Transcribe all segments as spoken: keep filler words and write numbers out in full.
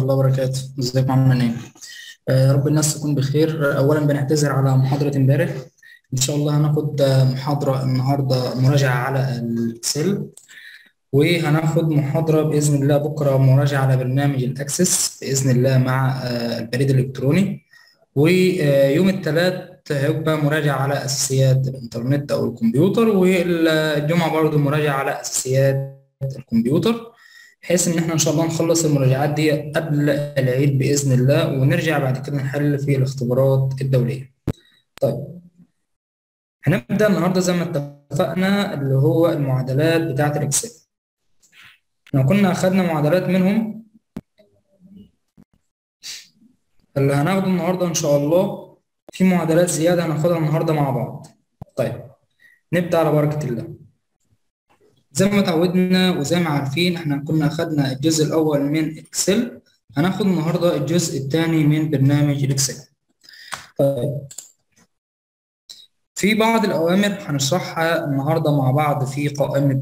الله وبركاته. ازيكم عاملين ايه؟ آه، رب الناس تكون بخير. اولا بنعتذر على محاضرة امبارح. ان شاء الله هناخد آه، محاضرة النهارده مراجعة على الاكسل، وهناخد محاضرة باذن الله بكرة مراجعة على برنامج الاكسس باذن الله مع آه، البريد الالكتروني. ويوم الثلاث هيبقى مراجعة على اساسيات الانترنت او الكمبيوتر، والجمعة برضه مراجعة على اساسيات الكمبيوتر، بحيث ان احنا ان شاء الله نخلص المراجعات دي قبل العيد باذن الله، ونرجع بعد كده نحل في الاختبارات الدوليه. طيب، هنبدا النهارده زي ما اتفقنا اللي هو المعادلات بتاعه الاكسل. احنا كنا اخذنا معادلات منهم، اللي هناخده النهارده ان شاء الله في معادلات زياده هناخدها النهارده مع بعض. طيب، نبدا على بركه الله. زي ما اتعودنا وزي ما عارفين احنا كنا اخذنا الجزء الاول من اكسل، هناخد النهارده الجزء الثاني من برنامج الاكسل. طيب، في بعض الأوامر هنشرحها النهاردة مع بعض في قائمة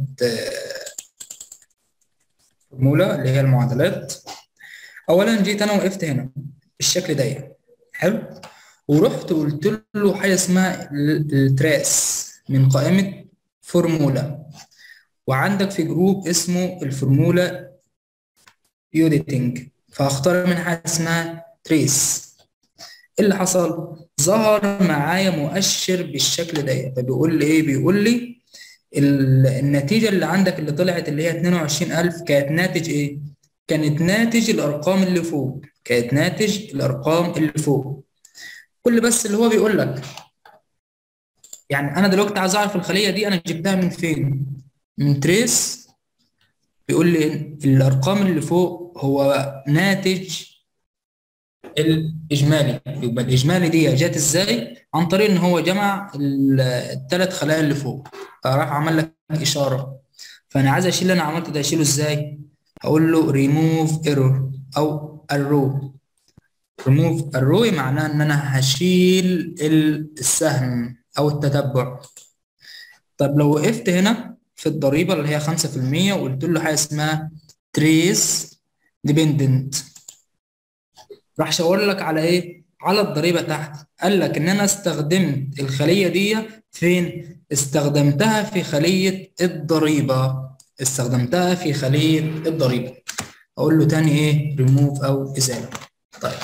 فورمولا اللي هي المعادلات. أولا جيت أنا وقفت هنا بالشكل ده، حلو، ورحت قلت له حاجة اسمها التراس من قائمة فورمولا، وعندك في جروب اسمه الفورمولا يوديتنج، فهختار من حاجة اسمها تريس. اللي حصل ظهر معايا مؤشر بالشكل ده، فبيقول لي ايه؟ بيقول لي النتيجه اللي عندك اللي طلعت اللي هي اتنين وعشرين ألف كانت ناتج ايه؟ كانت ناتج الارقام اللي فوق، كانت ناتج الارقام اللي فوق. كل بس اللي هو بيقول لك، يعني انا دلوقتي عايز اعرف الخليه دي انا جبتها من فين؟ من تريس. بيقول لي الارقام اللي فوق هو ناتج الاجمالي. يبقى الاجمالي دي جت ازاي؟ عن طريق ان هو جمع الثلاث خلايا اللي فوق، فراح عمل لك اشاره. فانا عايز اشيل اللي انا عملته ده، اشيله ازاي؟ هقول له ريموف ايرور او الرو. ريموف الرو معناه ان انا هشيل السهم او التتبع. طب لو وقفت هنا في الضريبه اللي هي خمسة في المية وقلت له حاجه اسمها تريس ديبندنت، راح شاور لك على ايه؟ على الضريبه تحت. قال لك ان انا استخدمت الخليه دي فين؟ استخدمتها في خليه الضريبه، استخدمتها في خليه الضريبه. اقول له تاني ايه؟ ريموف او ازاله. طيب،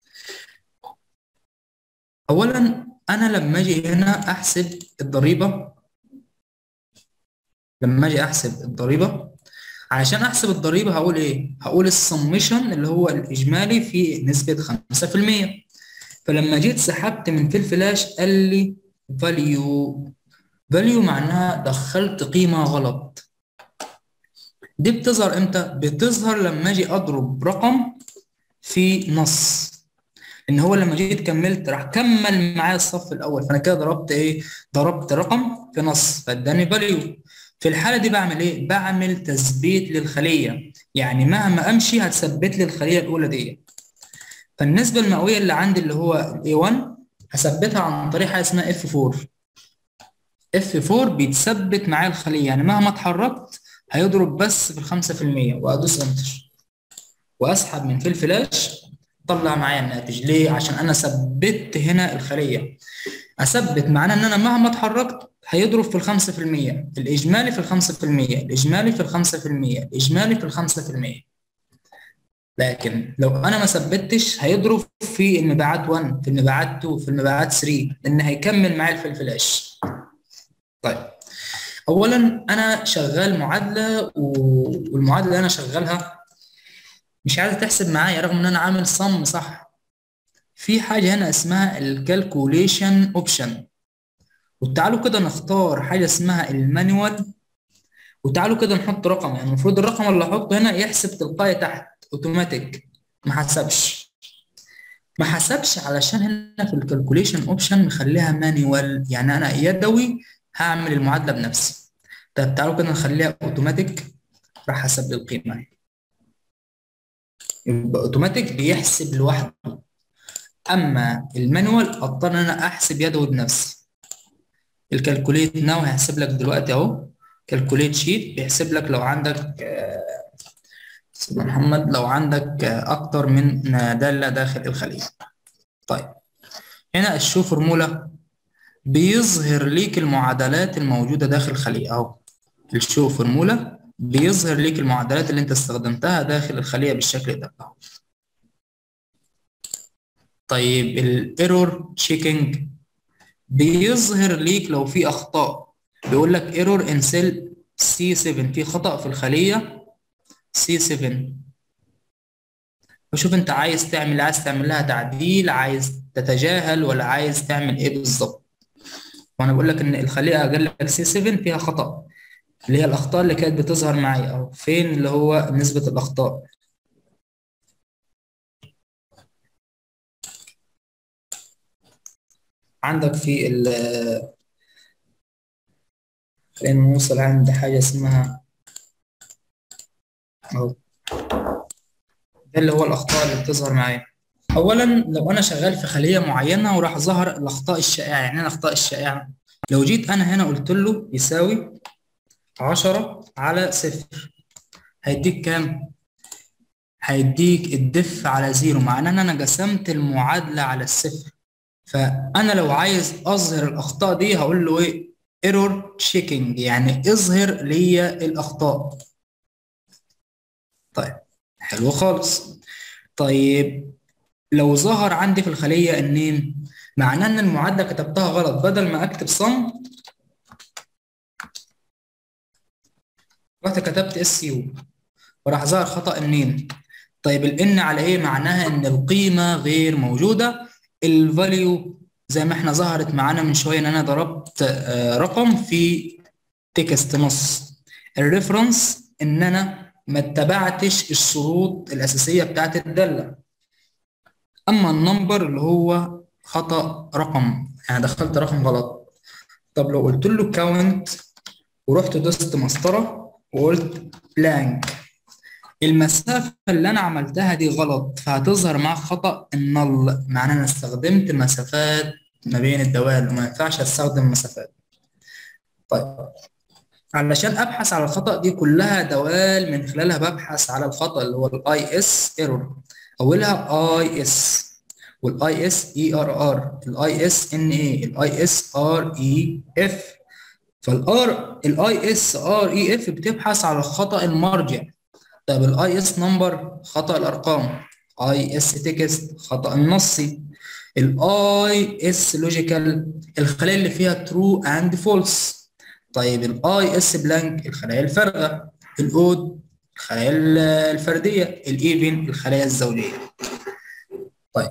اولا انا لما اجي هنا احسب الضريبه، لما اجي احسب الضريبه عشان احسب الضريبه هقول ايه؟ هقول السمشن اللي هو الاجمالي في نسبه خمسة في المية. فلما جيت سحبت من في الفلاش قال لي فاليو. فاليو معناها دخلت قيمه غلط. دي بتظهر امتى؟ بتظهر لما اجي اضرب رقم في نص، ان هو لما جيت كملت راح كمل معايا الصف الاول، فانا كده ضربت ايه؟ ضربت رقم في نص فاداني فاليو. في الحاله دي بعمل ايه؟ بعمل تثبيت للخليه، يعني مهما امشي هتثبت لي الخليه الاولى دي. فالنسبه المئويه اللي عندي اللي هو إيه واحد هثبتها عن طريق حاجه اسمها إف أربعة. إف أربعة بيتثبت معايا الخليه، يعني مهما اتحركت هيضرب بس في الخمسة في المية، وادوس انتر واسحب من في الفلاش طلع معايا الناتج. ليه؟ عشان انا ثبت هنا الخليه. اثبت معناه ان انا مهما اتحركت هيضرب في الخمسة في المية، الاجمالي في الخمسة في المية، الاجمالي في الخمسة في المية، الاجمالي في الخمسة في المية. لكن لو انا ما ثبتش هيضرب في المبيعات واحد، في المبيعات اتنين، في المبيعات تلاتة، لان هيكمل معايا في الفلاش. طيب، اولا انا شغال معادله، والمعادله اللي انا شغالها مش عايزه تحسب معايا رغم ان انا عامل صم صح. في حاجه هنا اسمها الكالكوليشن اوبشن، وتعالوا كده نختار حاجه اسمها المانيوال، وتعالوا كده نحط رقم. يعني المفروض الرقم اللي احطه هنا يحسب تلقائي تحت اوتوماتيك، ما حسبش ما حسبش علشان هنا في الكالكوليشن اوبشن مخليها مانيوال، يعني انا يدوي هعمل المعادله بنفسي. طب تعالوا كده نخليها اوتوماتيك، راح حسب لي القيمه. يبقى اوتوماتيك بيحسب لوحده، اما المانيوال اضطر ان انا احسب يدوي بنفسي. الكالكوليت ناو هيحسب لك دلوقتي اهو، كالكوليت شيت بيحسب لك لو عندك سيدنا محمد لو عندك أكتر من دالة داخل الخلية. طيب هنا الشو فورمولا بيظهر ليك المعادلات الموجودة داخل الخلية أهو. الشو فورمولا بيظهر ليك المعادلات اللي أنت استخدمتها داخل الخلية بالشكل ده أهو. طيب الايرور تشيكينج بيظهر ليك لو في أخطاء، بيقول لك ايرور ان سيل سي سبعة، في خطأ في الخلية سي سبعة. وشوف انت عايز تعمل عايز تعمل لها تعديل، عايز تتجاهل، ولا عايز تعمل ايه بالظبط. وانا بقول لك ان الخليه قال لك سي سبعة فيها خطا، اللي هي الاخطاء اللي كانت بتظهر معايا اهو. فين اللي هو نسبه الاخطاء؟ عندك في ال خلينا نوصل عند حاجه اسمها اهو، ده اللي هو الاخطاء اللي بتظهر معايا. اولا لو انا شغال في خليه معينه وراح ظهر الاخطاء الشائعه، يعني ايه الاخطاء الشائعه؟ لو جيت انا هنا قلت له يساوي عشرة على صفر، هيديك كام؟ هيديك الدف على زيرو، معناه ان انا قسمت المعادله على الصفر. فانا لو عايز اظهر الاخطاء دي هقول له ايه؟ ايرور تشيكينج، يعني اظهر لي الاخطاء. طيب حلو خالص. طيب لو ظهر عندي في الخليه النيم، معناه ان المعادله كتبتها غلط، بدل ما اكتب صم رحت كتبت اس يو وراح ظهر خطا النيم. طيب الان على ايه؟ معناها ان القيمه غير موجوده. الفاليو زي ما احنا ظهرت معانا من شويه ان انا ضربت رقم في تكست نص. الريفرنس ان انا ما اتبعتش الشروط الاساسيه بتاعت الداله. اما النمبر اللي هو خطا رقم، يعني دخلت رقم غلط. طب لو قلت له كاونت ورحت دوست مسطره وقلت بلانك، المسافة اللي أنا عملتها دي غلط، فهتظهر معاك خطأ النل، معناه أنا استخدمت مسافات ما بين الدوال وما ينفعش أستخدم مسافات. طيب علشان أبحث على الخطأ دي كلها دوال من خلالها ببحث على الخطأ اللي هو الاي اس ايرور. أولها اي اس، والاي اس اي ار ار، الاي اس ان اي، الاي اس ار اي اف. فالار الاي اس ار اي اف بتبحث على الخطأ المرجع. طيب الاي اس نمبر خطأ الارقام، اي اس تكست خطأ النصي، الاي اس لوجيكال الخلايا اللي فيها ترو اند فولس. طيب الاي اس بلانك الخلايا الفارغه، الاود الخلايا الفرديه، الايفن الخلايا الزوجيه. طيب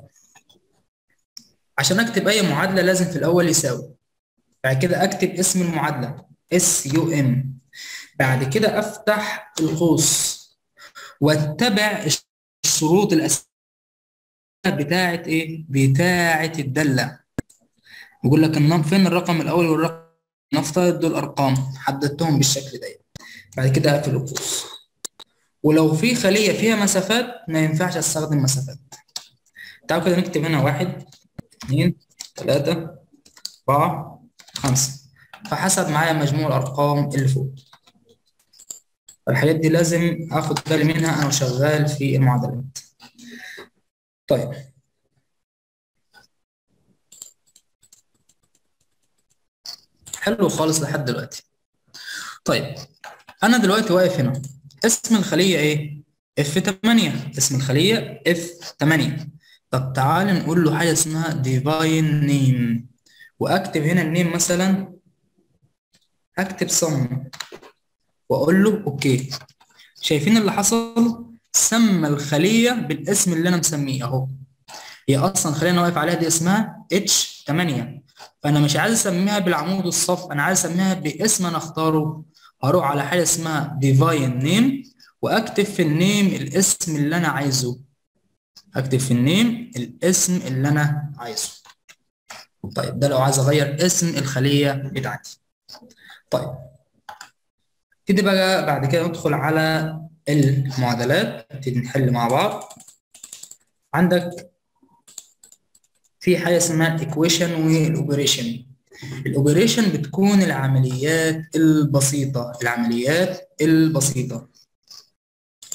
عشان اكتب اي معادله لازم في الاول يساوي، بعد كده اكتب اسم المعادله اس يو ام، بعد كده افتح القوس واتبع الشروط الاساسيه بتاعه ايه؟ بتاعه الداله. يقول لك النم فين الرقم الاول والرقم، نفترض دول ارقام حددتهم بالشكل ده، بعد كده اقفل القوس. ولو في خليه فيها مسافات ما ينفعش استخدم مسافات. تعالوا كده نكتب هنا واحد اثنين ثلاثة أربعة خمسة، فحسب معايا مجموع الأرقام اللي فوق. الحاجات دي لازم آخد بالي منها أنا وشغال في المعادلات. طيب حلو خالص لحد دلوقتي. طيب أنا دلوقتي واقف هنا، اسم الخلية إيه؟ اف ثمانية، اسم الخلية اف ثمانية. طب تعال نقول له حاجة اسمها divine name، وأكتب هنا النيم مثلا، أكتب صم وأقول له أوكي. شايفين اللي حصل؟ سمى الخلية بالاسم اللي أنا مسميه أهو. هي أصلا خلينا أنا واقف عليها دي اسمها اتش ثمانية، فأنا مش عايز أسميها بالعمود الصف، أنا عايز أسميها باسم أنا أختاره. هروح على حاجة اسمها divine name وأكتب في النيم الاسم اللي أنا عايزه. أكتب في النيم الاسم اللي أنا عايزه. طيب ده لو عايز أغير اسم الخلية بتاعتي. طيب نبتدي بقى بعد كده ندخل على المعادلات، نبتدي نحل مع بعض. عندك في حاجه اسمها الايكويشن والاوبريشن. الاوبريشن بتكون العمليات البسيطه، العمليات البسيطه.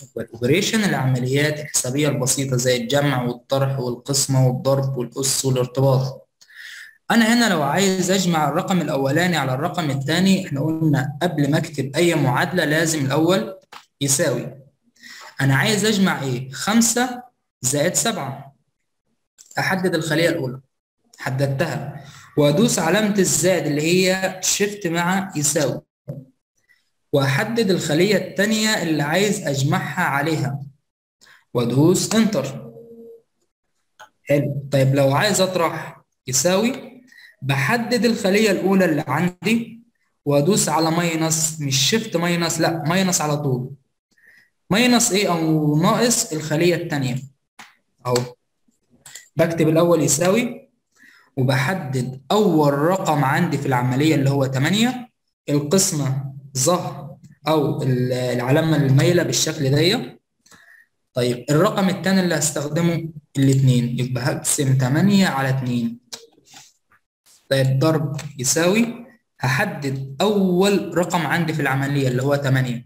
والاوبريشن العمليات الحسابيه البسيطه زي الجمع والطرح والقسمه والضرب والقص والارتباط. انا هنا لو عايز اجمع الرقم الاولاني على الرقم الثاني، احنا قلنا قبل ما اكتب اي معادله لازم الاول يساوي. انا عايز اجمع ايه؟ خمسة زائد سبعة. احدد الخليه الاولى، حددتها، وادوس علامه الزائد اللي هي شيفت مع يساوي، واحدد الخليه الثانيه اللي عايز اجمعها عليها وادوس انتر. حلو. طيب لو عايز اطرح يساوي، بحدد الخليه الاولى اللي عندي وادوس على ماينس، مش شيفت ماينس، لا ماينس على طول. ماينس ايه؟ او ناقص الخليه الثانيه اهو. بكتب الاول يساوي، وبحدد اول رقم عندي في العمليه اللي هو ثمانية، القسمه ظهر او العلامه المايله بالشكل ده. طيب الرقم الثاني اللي هستخدمه الاثنين، يبقى هقسم ثمانية على اتنين. طيب ضرب يساوي، هحدد اول رقم عندي في العمليه اللي هو ثمانية،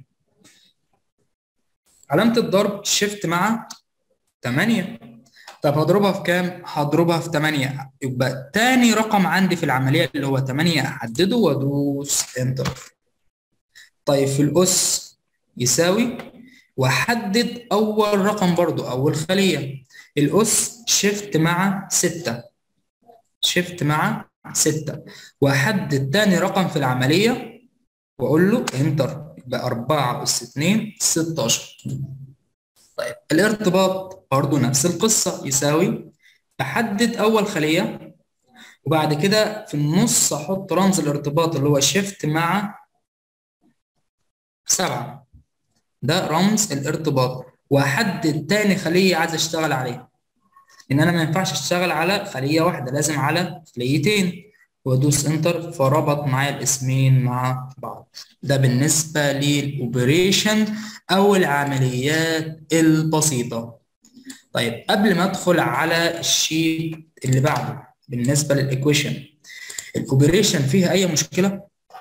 علامه الضرب شيفت مع ثمانية. طب هضربها في كام؟ هضربها في ثمانية، يبقى تاني رقم عندي في العمليه اللي هو ثمانية احدده وادوس انتر. طيب في الاس يساوي، واحدد اول رقم برضو اول خليه، الاس شيفت مع ستة، شيفت مع ستة، واحدد تاني رقم في العمليه واقول له انتر، يبقى أربعة أس اتنين ستاشر. طيب الارتباط برضو نفس القصه، يساوي، بحدد اول خليه وبعد كده في النص احط رمز الارتباط اللي هو شيفت مع سبعة، ده رمز الارتباط، واحدد تاني خليه عايز اشتغل عليها، ان انا ما ينفعش اشتغل على خليه واحده، لازم على خليتين، وادوس انتر فربط معايا الاسمين مع بعض. ده بالنسبه للاوبريشن او العمليات البسيطه. طيب قبل ما ادخل على الشيت اللي بعده، بالنسبه للايكويشن، الاوبريشن فيها اي مشكله؟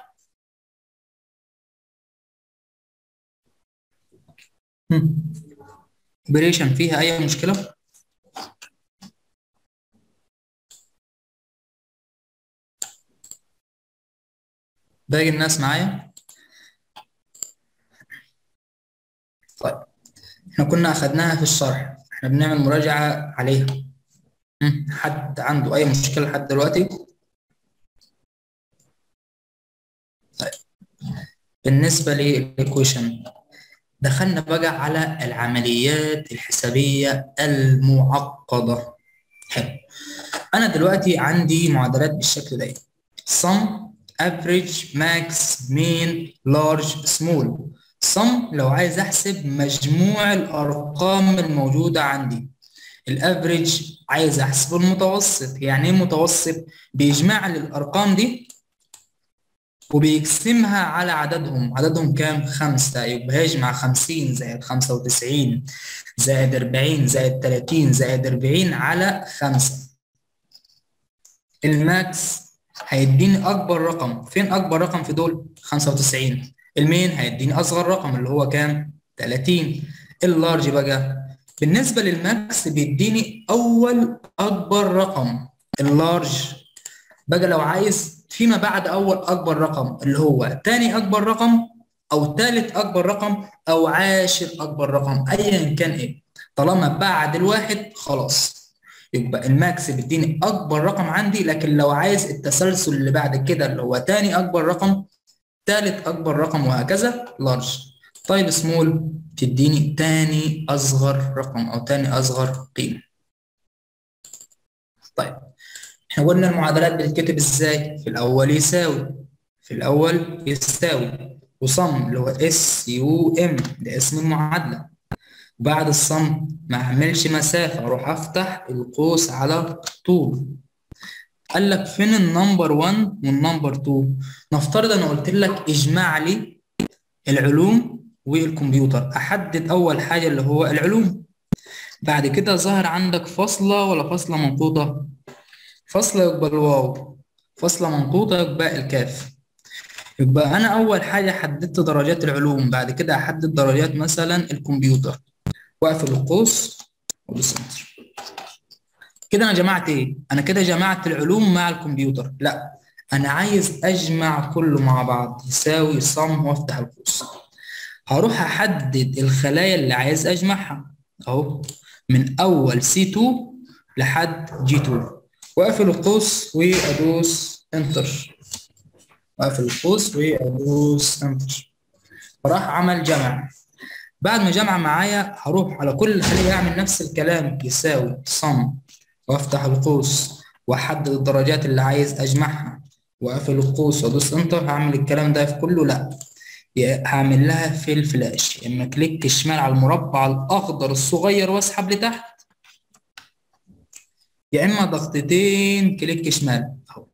اوبريشن فيها اي مشكله؟ باقي الناس معايا؟ طيب احنا كنا اخدناها في الشرح، احنا بنعمل مراجعه عليها. مم. حد عنده اي مشكله لحد دلوقتي؟ طيب بالنسبه للايكويشن، دخلنا بقى على العمليات الحسابيه المعقده. حلو. انا دلوقتي عندي معادلات بالشكل ده: sum, average, max, mean, large, small. sum لو عايز احسب مجموع الارقام الموجوده عندي. الافريج عايز احسب المتوسط. يعني ايه متوسط؟ بيجمع لي الارقام دي وبيقسمها على عددهم. عددهم كام؟ خمسة، يبقى هيجمع خمسين زائد خمسة وتسعين زائد أربعين زائد تلاتين زائد أربعين على خمسة. الماكس هيديني اكبر رقم. فين اكبر رقم في دول؟ خمسة وتسعين. المين هيديني اصغر رقم اللي هو كام؟ تلاتين. اللارج بقى بالنسبه للماكس بيديني اول اكبر رقم اللارج. بقى لو عايز فيما بعد اول اكبر رقم اللي هو تاني اكبر رقم او تالت اكبر رقم او عاشر اكبر رقم، ايا كان ايه، طالما بعد الواحد خلاص يبقى الماكس بيديني اكبر رقم عندي. لكن لو عايز التسلسل اللي بعد كده اللي هو تاني اكبر رقم، تالت اكبر رقم، وهكذا لارج. طيب سمول تديني تاني اصغر رقم او تاني اصغر قيمه. طيب احنا قلنا المعادلات بتتكتب ازاي؟ في الاول يساوي، في الاول يساوي، وصم اللي هو اس يو ام ده اسم المعادله. بعد الصم ما اعملش مسافه، اروح افتح القوس على طول. قال لك فين النمبر واحد والنمبر اتنين؟ نفترض انا قلت لك اجمع لي العلوم والكمبيوتر، احدد اول حاجه اللي هو العلوم. بعد كده ظهر عندك فاصله ولا فاصله منقوطه؟ فاصله يبقى الواو، فاصله منقوطه يبقى الكاف. يبقى انا اول حاجه حددت درجات العلوم، بعد كده احدد درجات مثلا الكمبيوتر، واقفل القوس ودوس انتر. كده انا جمعت ايه؟ انا كده جمعت العلوم مع الكمبيوتر. لا، انا عايز اجمع كله مع بعض يساوي صم وافتح القوس. هروح احدد الخلايا اللي عايز اجمعها اهو، من اول سي اتنين لحد جي اتنين، واقفل القوس وادوس انتر، واقفل القوس وادوس انتر. فراح عمل جمع. بعد ما جمع معايا هروح على كل خلية اعمل نفس الكلام، يساوي صم وافتح القوس واحدد الدرجات اللي عايز اجمعها، واقفل القوس وادوس انتر. هعمل الكلام ده في كله؟ لا، يا هعمل لها في الفلاش، يا اما كليك شمال على المربع الاخضر الصغير واسحب لتحت، يا اما ضغطتين كليك شمال اهو.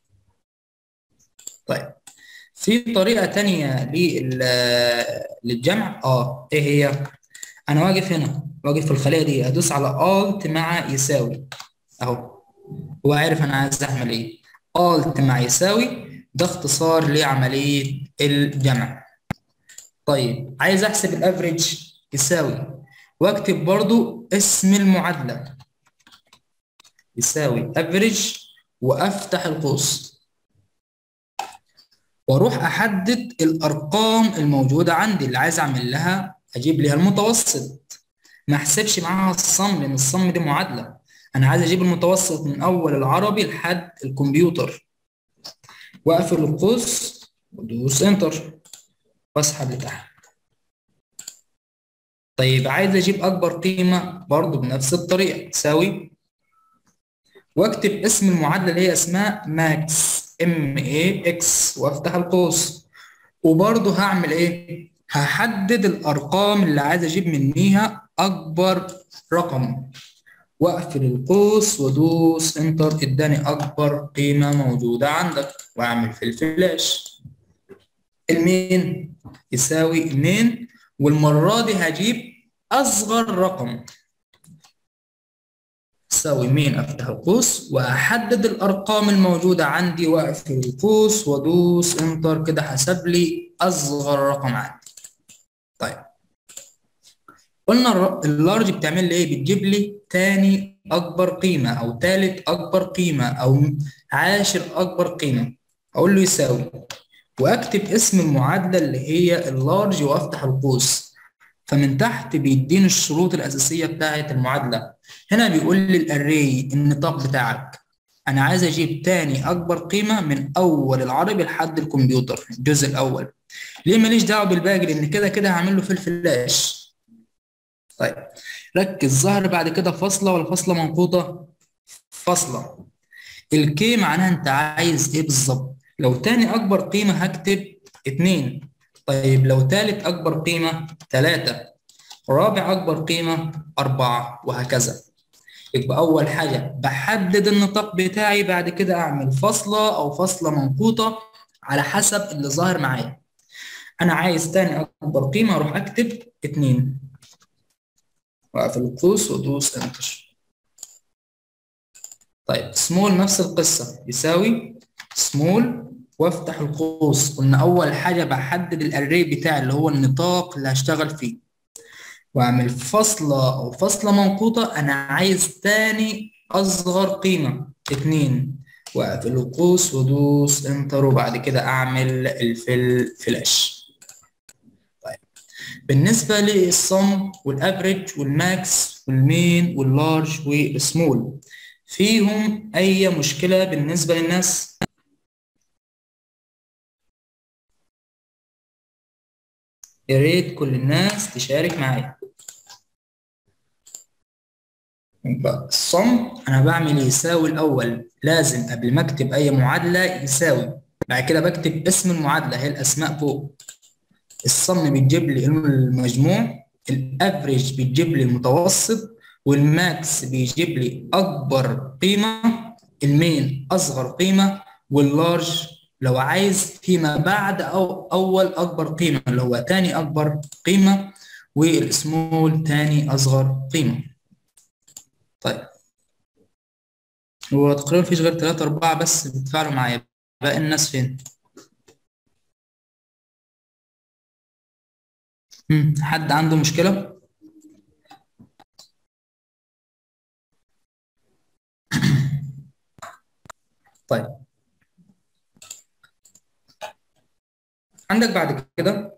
طيب، في طريقة تانية لل- للجمع. اه ايه هي؟ انا واقف هنا، واقف في الخلية دي، ادوس على الت مع يساوي اهو. هو عارف انا عايز اعمل ايه. الت مع يساوي ده اختصار لعملية الجمع. طيب عايز احسب الافريج، يساوي واكتب برضو اسم المعادلة، يساوي افريج وافتح القوس، واروح احدد الارقام الموجودة عندي اللي عايز اعمل لها، اجيب لها المتوسط. ما احسبش معاها الصم لان الصم دي معادلة، انا عايز اجيب المتوسط من اول العربي لحد الكمبيوتر، واقفل القوس وادوس انتر واسحب لتحت. طيب عايز اجيب اكبر قيمة برضو بنفس الطريقة، تساوي واكتب اسم المعادلة اللي هي اسمها ماكس ام اي اكس وافتح القوس. وبرضه هعمل ايه؟ هحدد الارقام اللي عايز اجيب منيها اكبر رقم، واقفل القوس وادوس انتر. اداني اكبر قيمة موجودة عندك، واعمل في الفلاش المين يساوي المين، والمرة دي هجيب اصغر رقم، تساوي مين، افتح القوس واحدد الارقام الموجوده عندي، واقفل القوس وادوس انتر. كده حسب لي اصغر رقم عندي. طيب، قلنا الر- اللارج بتعمل لي ايه؟ بتجيب لي تاني اكبر قيمه او تالت اكبر قيمه او عاشر اكبر قيمه. اقول له يساوي واكتب اسم المعادله اللي هي اللارج وافتح القوس. فمن تحت بيديني الشروط الأساسية بتاعة المعادلة. هنا بيقول لي الأري النطاق بتاعك، أنا عايز أجيب تاني أكبر قيمة من أول العربي لحد الكمبيوتر الجزء الأول. ليه ماليش دعوة بالباقي؟ لأن كده كده هعمل له في الفلاش. طيب ركز، ظهر بعد كده فاصلة ولا فاصلة منقوطة؟ فاصلة. الكي معناها أنت عايز إيه بالظبط؟ لو تاني أكبر قيمة هكتب اتنين، طيب لو تالت أكبر قيمة تلاتة، رابع أكبر قيمة أربعة، وهكذا. يبقى أول حاجة بحدد النطاق بتاعي، بعد كده أعمل فاصلة أو فاصلة منقوطة على حسب اللي ظاهر معايا. أنا عايز تاني أكبر قيمة، أروح أكتب اتنين وأقفل القوس وأدوس إنتر. طيب سمول نفس القصة، يساوي سمول وافتح القوس. قلنا أول حاجة بحدد الأري بتاعي اللي هو النطاق اللي هشتغل فيه، واعمل فاصلة او فاصلة منقوطة. انا عايز تاني اصغر قيمة اتنين، واقفل القوس وادوس انتر، وبعد كده اعمل الفل فلاش. طيب، بالنسبة للصم والافريج والماكس والمين واللارج والسمول، فيهم اي مشكلة بالنسبة للناس؟ يا ريت كل الناس تشارك معايا. يبقى الصم انا بعمل يساوي الاول، لازم قبل ما اكتب اي معادله يساوي، بعد كده بكتب اسم المعادله هي الاسماء فوق. الصم بيجيب لي المجموع، الافريج بيجيب لي المتوسط، والماكس بيجيب لي اكبر قيمه، المين اصغر قيمه، واللارج لو عايز فيما بعد او اول اكبر قيمه اللي هو تاني اكبر قيمه، والسمول تاني اصغر قيمه. طيب، هو تقريبا مفيش غير تلاتة أربعة بس بيتفاعلوا معايا، باقي الناس فين؟ مم. حد عنده مشكلة؟ طيب عندك بعد كده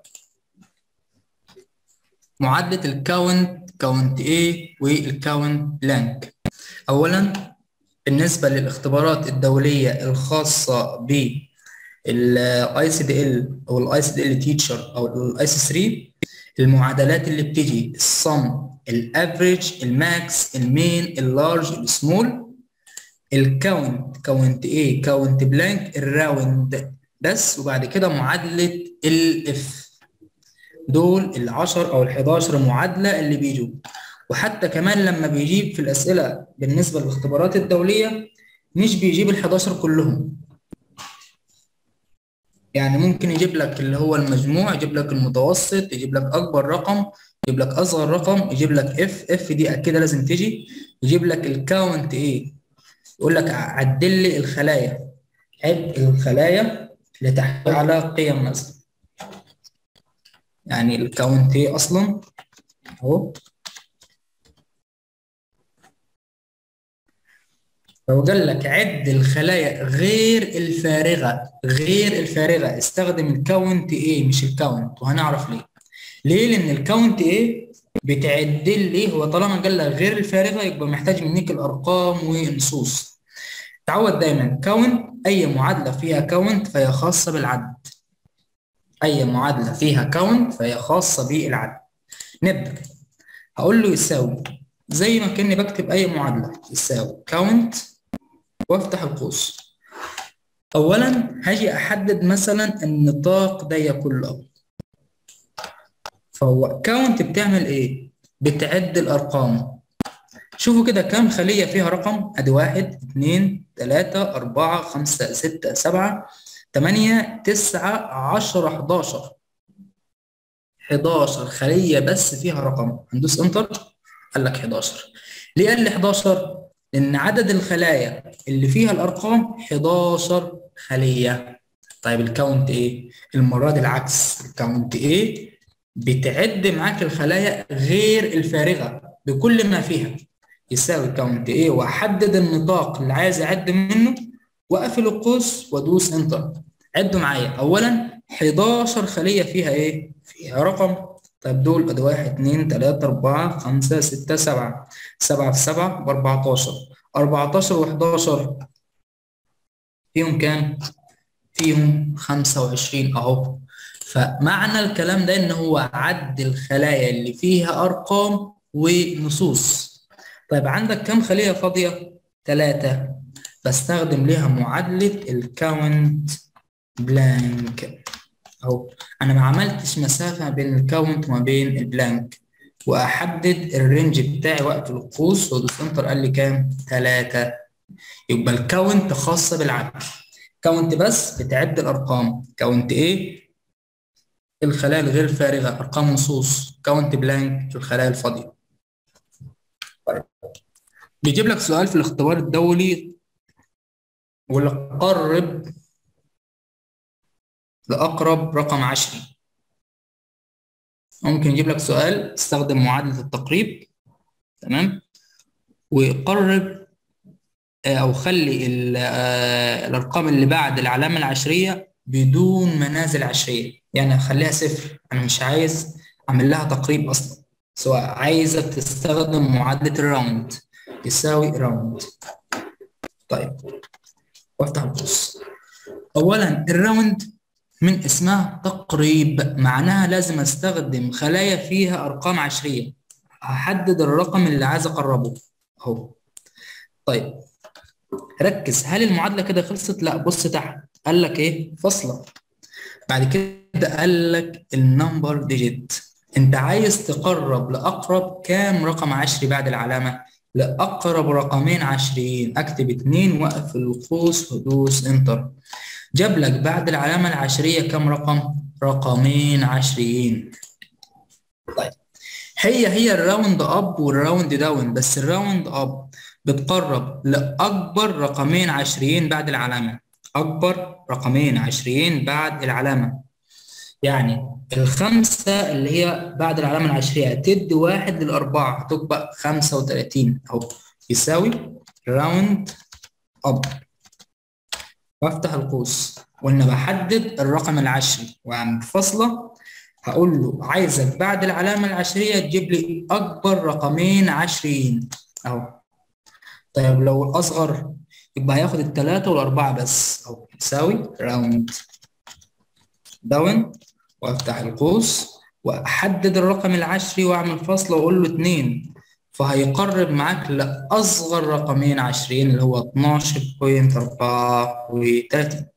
معادلة الكاونت كاونت A والكاونت بلانك. أولا بالنسبة للاختبارات الدولية الخاصة بالاي سي دي ال أو الاي سي دي ال تيتشر أو الاي سي ثلاثة، المعادلات اللي بتيجي الصم الافريج الماكس المين اللارج السمول، الكاونت كاونت A كاونت بلانك الراوند بس، وبعد كده معادلة الاف. دول ال عشرة او ال حداشر معادله اللي بيجوا. وحتى كمان لما بيجيب في الاسئله بالنسبه للاختبارات الدوليه مش بيجيب ال حداشر كلهم، يعني ممكن يجيب لك اللي هو المجموع، يجيب لك المتوسط، يجيب لك اكبر رقم، يجيب لك اصغر رقم، يجيب لك اف اف دي اكيد لازم تيجي، يجيب لك الكاونت ايه، يقول لك عدل لي الخلايا، عد الخلايا لتحتوي على قيم مثلا. يعني الكاونت ايه اصلا اهو، لو قال لك عد الخلايا غير الفارغة، غير الفارغة استخدم الكاونت ايه مش الكاونت، وهنعرف ليه. ليه؟ لأن الكاونت ايه بتعدل لي، هو طالما قال لك غير الفارغة يبقى محتاج منك الأرقام والنصوص. تعود دايما كاونت، أي معادلة فيها كاونت فهي خاصة بالعد، أي معادلة فيها كاونت فهي خاصة بالعد. نبدأ، هقول له يساوي زي ما كأني بكتب أي معادلة، يساوي كاونت وافتح القوس. اولا هاجي احدد مثلا النطاق ده كله، فهو كاونت بتعمل ايه؟ بتعد الارقام. شوفوا كده كام خليه فيها رقم، ادي واحد اتنين تلاته اربعه خمسه سته سبعه تمانيه تسعه عشره حداشر، حداشر خليه بس فيها رقم. هندوس انتر قال لك حداشر. ليه قال لي حداشر؟ لان عدد الخلايا اللي فيها الارقام حداشر خليه. طيب الكاونت ايه؟ المرة دي العكس، الكاونت ايه بتعد معاك الخلايا غير الفارغة بكل ما فيها، يساوي كاونت ايه، واحدد النطاق اللي عايز اعد منه واقفل القوس وادوس انتر. عدوا معايا، اولا حداشر خلية فيها ايه؟ فيها رقم. طيب دول ادي واحد اتنين تلاتة اربعة خمسة ستة سبعة، سبعة في سبعة ب اربعتاشر، اربعتاشر و حداشر فيهم كام؟ فيهم خمسة وعشرين اهو. فمعنى الكلام ده ان هو عد الخلايا اللي فيها ارقام ونصوص. طيب عندك كم خلية فاضية؟ ثلاثة، بستخدم ليها معادلة الكاونت بلانك اهو. انا ما عملتش مسافة بين الكاونت وما بين البلانك، واحدد الرينج بتاعي وقت القوس وادوس انتر قال لي كام؟ ثلاثة. يبقى الكاونت خاصة بالعد، كاونت بس بتعد الارقام، كاونت ايه الخلايا الغير فارغه ارقام نصوص، كاونت بلانك الخلايا الفاضيه. طيب بيجيب لك سؤال في الاختبار الدولي ولا قرب لاقرب رقم عشري. ممكن يجيب لك سؤال استخدم معادله التقريب، تمام، وقرب او خلي الارقام اللي بعد العلامه العشريه بدون منازل عشريه، يعني خليها صفر، انا مش عايز اعمل لها تقريب اصلا، سواء عايزك تستخدم معادله الراوند، يساوي راوند. طيب وافتح القوس. اولا الراوند من اسمها تقريب، معناها لازم استخدم خلايا فيها ارقام عشريه، هحدد الرقم اللي عايز اقربه اهو. طيب ركز، هل المعادله كده خلصت؟ لا، بص تحت قال لك ايه؟ فاصله، بعد كده قال لك النمبر ديجيت. انت عايز تقرب لاقرب كام رقم عشري بعد العلامه؟ لاقرب رقمين عشريين، اكتب اتنين واقفل القوس وادوس انتر. جاب لك بعد العلامه العشريه كام رقم؟ رقمين عشريين. طيب هي هي الراوند اب والراوند داون، بس الراوند اب بتقرب لاكبر رقمين عشريين بعد العلامه، اكبر رقمين عشريين بعد العلامه. يعني الخمسة اللي هي بعد العلامة العشرية تدي واحد للأربعة، اللي هي بعد العلامة العشرية تدي واحد للأربعة، هتبقى خمسة وتلاتين أهو، يساوي راوند أب، وأفتح القوس، وأنا بحدد الرقم العشري وأعمل فاصلة، هقول له عايزك بعد العلامة العشرية تجيب لي أكبر رقمين عشريين أهو. طيب لو الأصغر يبقى هياخد التلاتة والأربعة بس أهو، يساوي راوند داون، وافتح القوس واحدد الرقم العشري واعمل فاصله واقول له اتنين، فهيقرب معاك لاصغر رقمين عشريين اللي هو اتناشر فاصلة أربعة وتلاتين.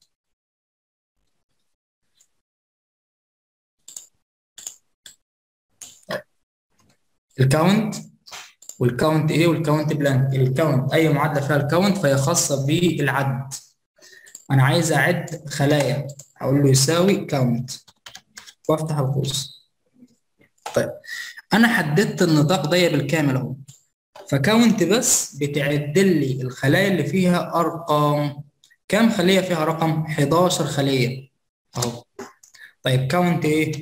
الكاونت والكاونت ايه والكاونت بلانك. الكاونت اي معادله فيها الكاونت فهي خاصه بالعد. انا عايز اعد خلايا، هقول له يساوي كاونت وافتح القوس. طيب انا حددت النطاق ده بالكامل اهو، فكاونت بس بتعد لي الخلايا اللي فيها ارقام. كام خليه فيها رقم؟ حداشر خليه اهو. طيب كاونت ايه؟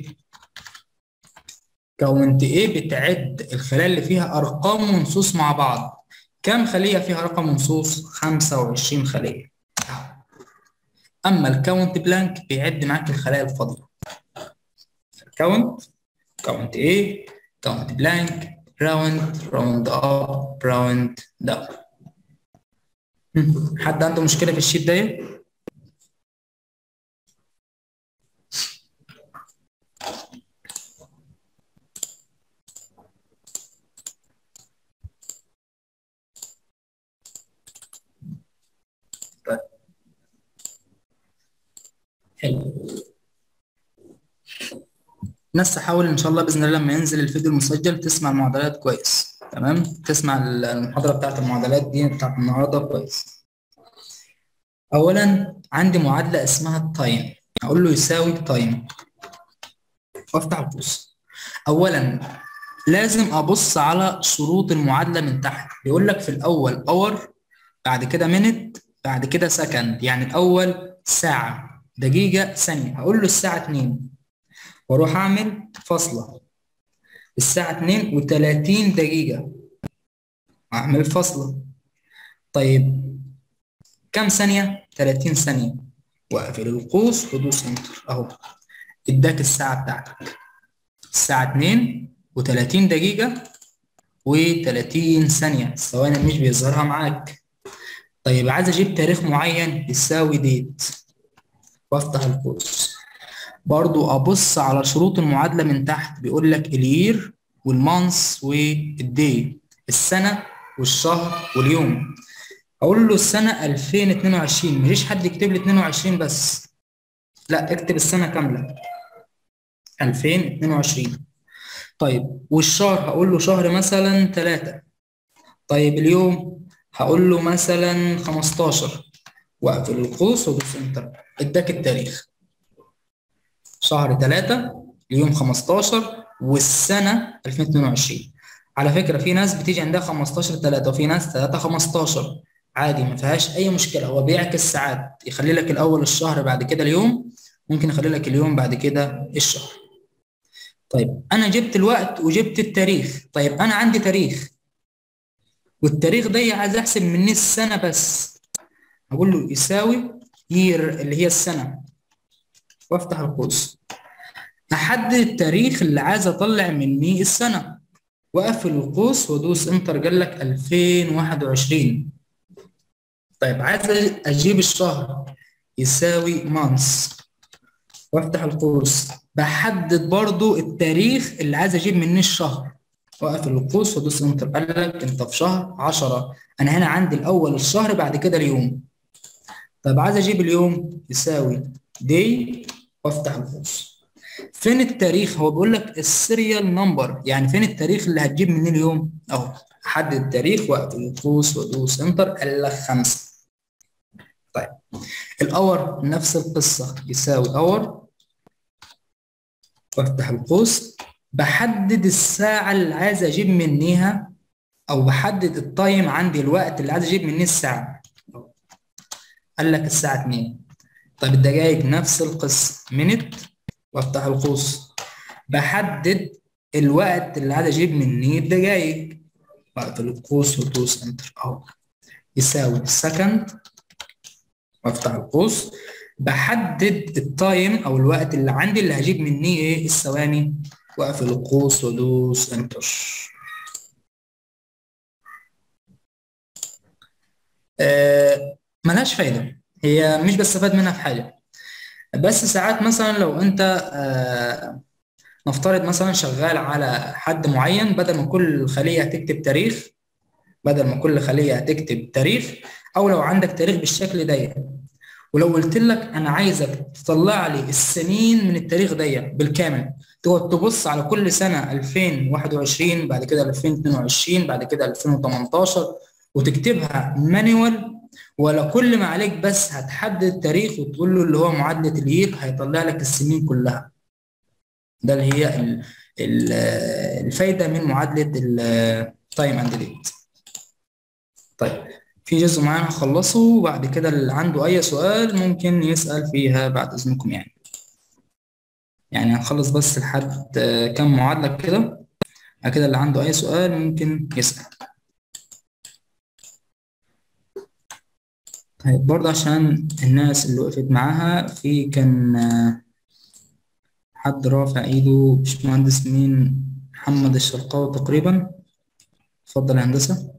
كاونت ايه بتعد الخلايا اللي فيها ارقام ونصوص مع بعض. كام خليه فيها رقم ونصوص؟ خمسة وعشرين خليه أهو. اما الكاونت بلانك بيعد معاك الخلايا الفاضيه. كاونت كاونت ايه كاونت بلانك راوند راوند اب راوند داون. حد عنده مشكله في الشيت ده؟ حلو. ناس تحاول ان شاء الله باذن الله لما ينزل الفيديو المسجل تسمع المعادلات كويس، تمام، تسمع المحاضره بتاعت المعادلات دي بتاعت النهارده كويس. اولا عندي معادله اسمها التايم، هقول له يساوي تايم وافتح القوس. اولا لازم ابص على شروط المعادله من تحت، بيقول لك في الاول اور، بعد كده مينت، بعد كده سكند، يعني الاول ساعه، دقيقه، ثانيه. هقول له الساعه اتنين واروح اعمل فاصله، الساعه اتنين وتلاتين دقيقه اعمل فاصله. طيب كام ثانيه؟ تلاتين ثانيه، واقفل القوس ودوس انتر اهو، اداك الساعه بتاعتك، الساعه اتنين وتلاتين دقيقه و30 ثانيه، الثواني مش بيظهرها معاك. طيب عايز اجيب تاريخ معين يساوي ديت وافتح القوس، برضو ابص على شروط المعادله من تحت، بيقول لك الير والمانث والدي، السنه والشهر واليوم. اقول له السنه ألفين واتنين وعشرين، مفيش حد يكتب لي اتنين وعشرين بس، لا اكتب السنه كامله ألفين واتنين وعشرين. طيب والشهر هقول له شهر مثلا تلاتة. طيب اليوم هقول له مثلا خمستاشر، واقفل القوس وادوس انتر، اداك التاريخ شهر تلاتة، اليوم خمستاشر، والسنه ألفين واتنين وعشرين. على فكره في ناس بتيجي عندها خمستاشر تلاتة وفي ناس تلاتة خمستاشر، عادي ما فيهاش اي مشكله، هو بيعكس ساعات، يخلي لك الاول الشهر بعد كده اليوم، ممكن يخلي لك اليوم بعد كده الشهر. طيب انا جبت الوقت وجبت التاريخ. طيب انا عندي تاريخ والتاريخ ده عايز احسب مني السنه بس، اقول له يساوي يير اللي هي السنه وافتح القوس، احدد التاريخ اللي عايز اطلع مني السنه، واقفل القوس وادوس انتر، قال لك ألفين وواحد وعشرين. طيب عايز اجيب الشهر يساوي مانث وافتح القوس، بحدد برضو التاريخ اللي عايز اجيب منه الشهر، واقفل القوس وادوس انتر، قال لك انت في شهر عشرة. انا هنا عندي الاول الشهر بعد كده اليوم. طيب عايز اجيب اليوم يساوي دي وافتح القوس. فين التاريخ؟ هو بيقول لك السيريال نمبر، يعني فين التاريخ اللي هتجيب منه اليوم اهو، حدد التاريخ واقفل القوس وادوس انتر، قال لك خمسة. طيب الاور نفس القصه، يساوي اور وافتح القوس، بحدد الساعة اللي عايز اجيب منيها، او بحدد التايم، عندي الوقت اللي عايز اجيب منيه الساعة، قال لك الساعة اتنين. طيب الدقايق نفس القصة، مينت وافتح القوس، بحدد الوقت اللي عايز اجيب منه الدقايق، بقفل القوس وادوس انتر اهو، يساوي سكند، وافتح القوس، بحدد التايم او الوقت اللي عندي اللي هجيب منه ايه الثواني، واقفل القوس وادوس انتر. آه ملهاش فايده، هي مش بستفاد منها في حاجه، بس ساعات مثلا لو انت آه نفترض مثلا شغال على حد معين، بدل ما كل خليه هتكتب تاريخ، بدل ما كل خليه هتكتب تاريخ، او لو عندك تاريخ بالشكل ده، ولو قلت لك انا عايزك تطلع لي السنين من التاريخ ده بالكامل، تقعد تبص على كل سنه ألفين وواحد وعشرين، بعد كده ألفين واثنين وعشرين، بعد كده ألفين وتمنتاشر، وتكتبها مانيوال، ولا كل ما عليك بس هتحدد التاريخ وتقول له اللي هو معادله اليير، هيطلع لك السنين كلها. ده اللي هي ال- ال- الفايده من معادله التايم اند ديت. طيب، في جزء معين هخلصه، وبعد كده اللي عنده أي سؤال ممكن يسأل فيها بعد إذنكم يعني. يعني هنخلص بس لحد آه، كام معادلة كده، بعد كده اللي عنده أي سؤال ممكن يسأل. طيب، برضه عشان الناس اللي وقفت معاها، في كان آه، حد رافع إيده، باشمهندس مين؟ محمد الشرقاوي تقريبا. اتفضل يا هندسة.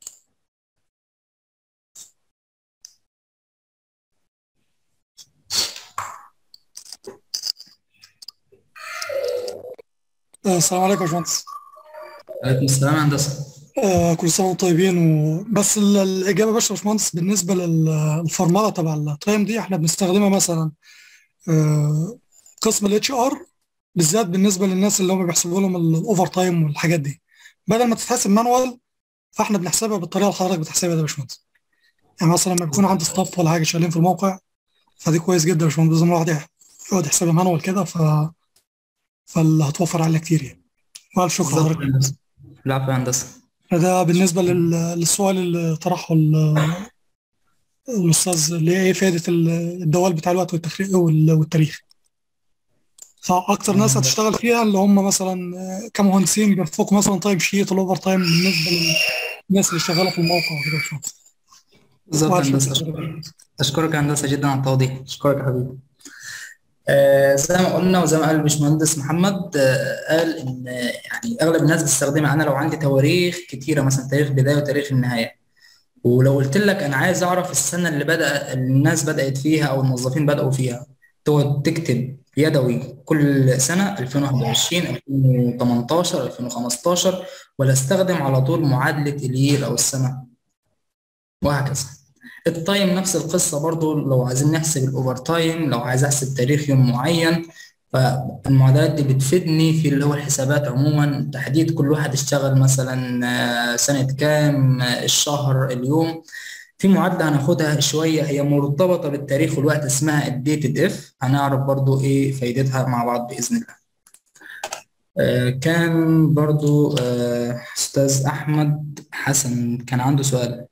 آه، السلام عليكم يا باشمهندس. عليكم السلام يا هندسة. آه، كل سنة وانتم طيبين. وبس ال- الإجابة بس يا باشمهندس، بالنسبة للفرملة تبع التايم دي احنا بنستخدمها مثلا آه، قسم الاتش ار، بالذات بالنسبة للناس اللي هم بيحسبوا لهم الأوفر تايم والحاجات دي، بدل ما تتحسب مانوال فاحنا بنحسبها بالطريقة اللي حضرتك بتحسبها دي يا باشمهندس. يعني مثلا لما بيكون عندي ستاف ولا حاجة شغالين في الموقع، فدي كويس جدا يا باشمهندس، لازم الواحد يقعد يحسبها مانوال كده، ف فاللي هتوفر علينا كتير يعني. والف شكر بالظبط لحضرتك. يا هندسة. العفو يا هندسة. ده بالنسبة لل- للسؤال اللي طرحه ال- الأستاذ، اللي هي إيه فائدة ال- الدوال بتاع الوقت والتفريق وال- والتاريخ. فأكتر ناس هتشتغل فيها اللي هم مثلا كمهندسين بينفقوا مثلا تايم شيت الأوفر تايم بالنسبة للناس اللي شغالة في الموقع وكده يا باشمهندس. بالظبط يا وألف هندسة، شكر. أشكرك. أشكرك يا هندسة جدا على التوضيح، أشكرك يا حبيبي. آه زي ما قلنا وزي ما قال الباشمهندس محمد، آه قال ان آه، يعني اغلب الناس بتستخدمها. انا لو عندي تواريخ كتيره، مثلا تاريخ البدايه وتاريخ النهايه، ولو قلت لك انا عايز اعرف السنه اللي بدا الناس بدات فيها او الموظفين بداوا فيها، تقعد تكتب يدوي كل سنه ألفين وواحد وعشرين، ألفين وتمنتاشر، ألفين وخمستاشر، ولا استخدم على طول معادله اليير او السنه، وهكذا. التايم نفس القصة برضو، لو عايزين نحسب الأوفر تايم، لو عايز أحسب تاريخ يوم معين، فالمعادلات دي بتفيدني في اللي هو الحسابات عموما، تحديد كل واحد اشتغل مثلا آه، سنة كام، آه، الشهر، اليوم. في معادلة هناخدها شوية هي مرتبطة بالتاريخ والوقت، اسمها الديتد اف، هنعرف برضو ايه فايدتها مع بعض بإذن الله. آه، كان برضو آه، أستاذ أحمد حسن كان عنده سؤال.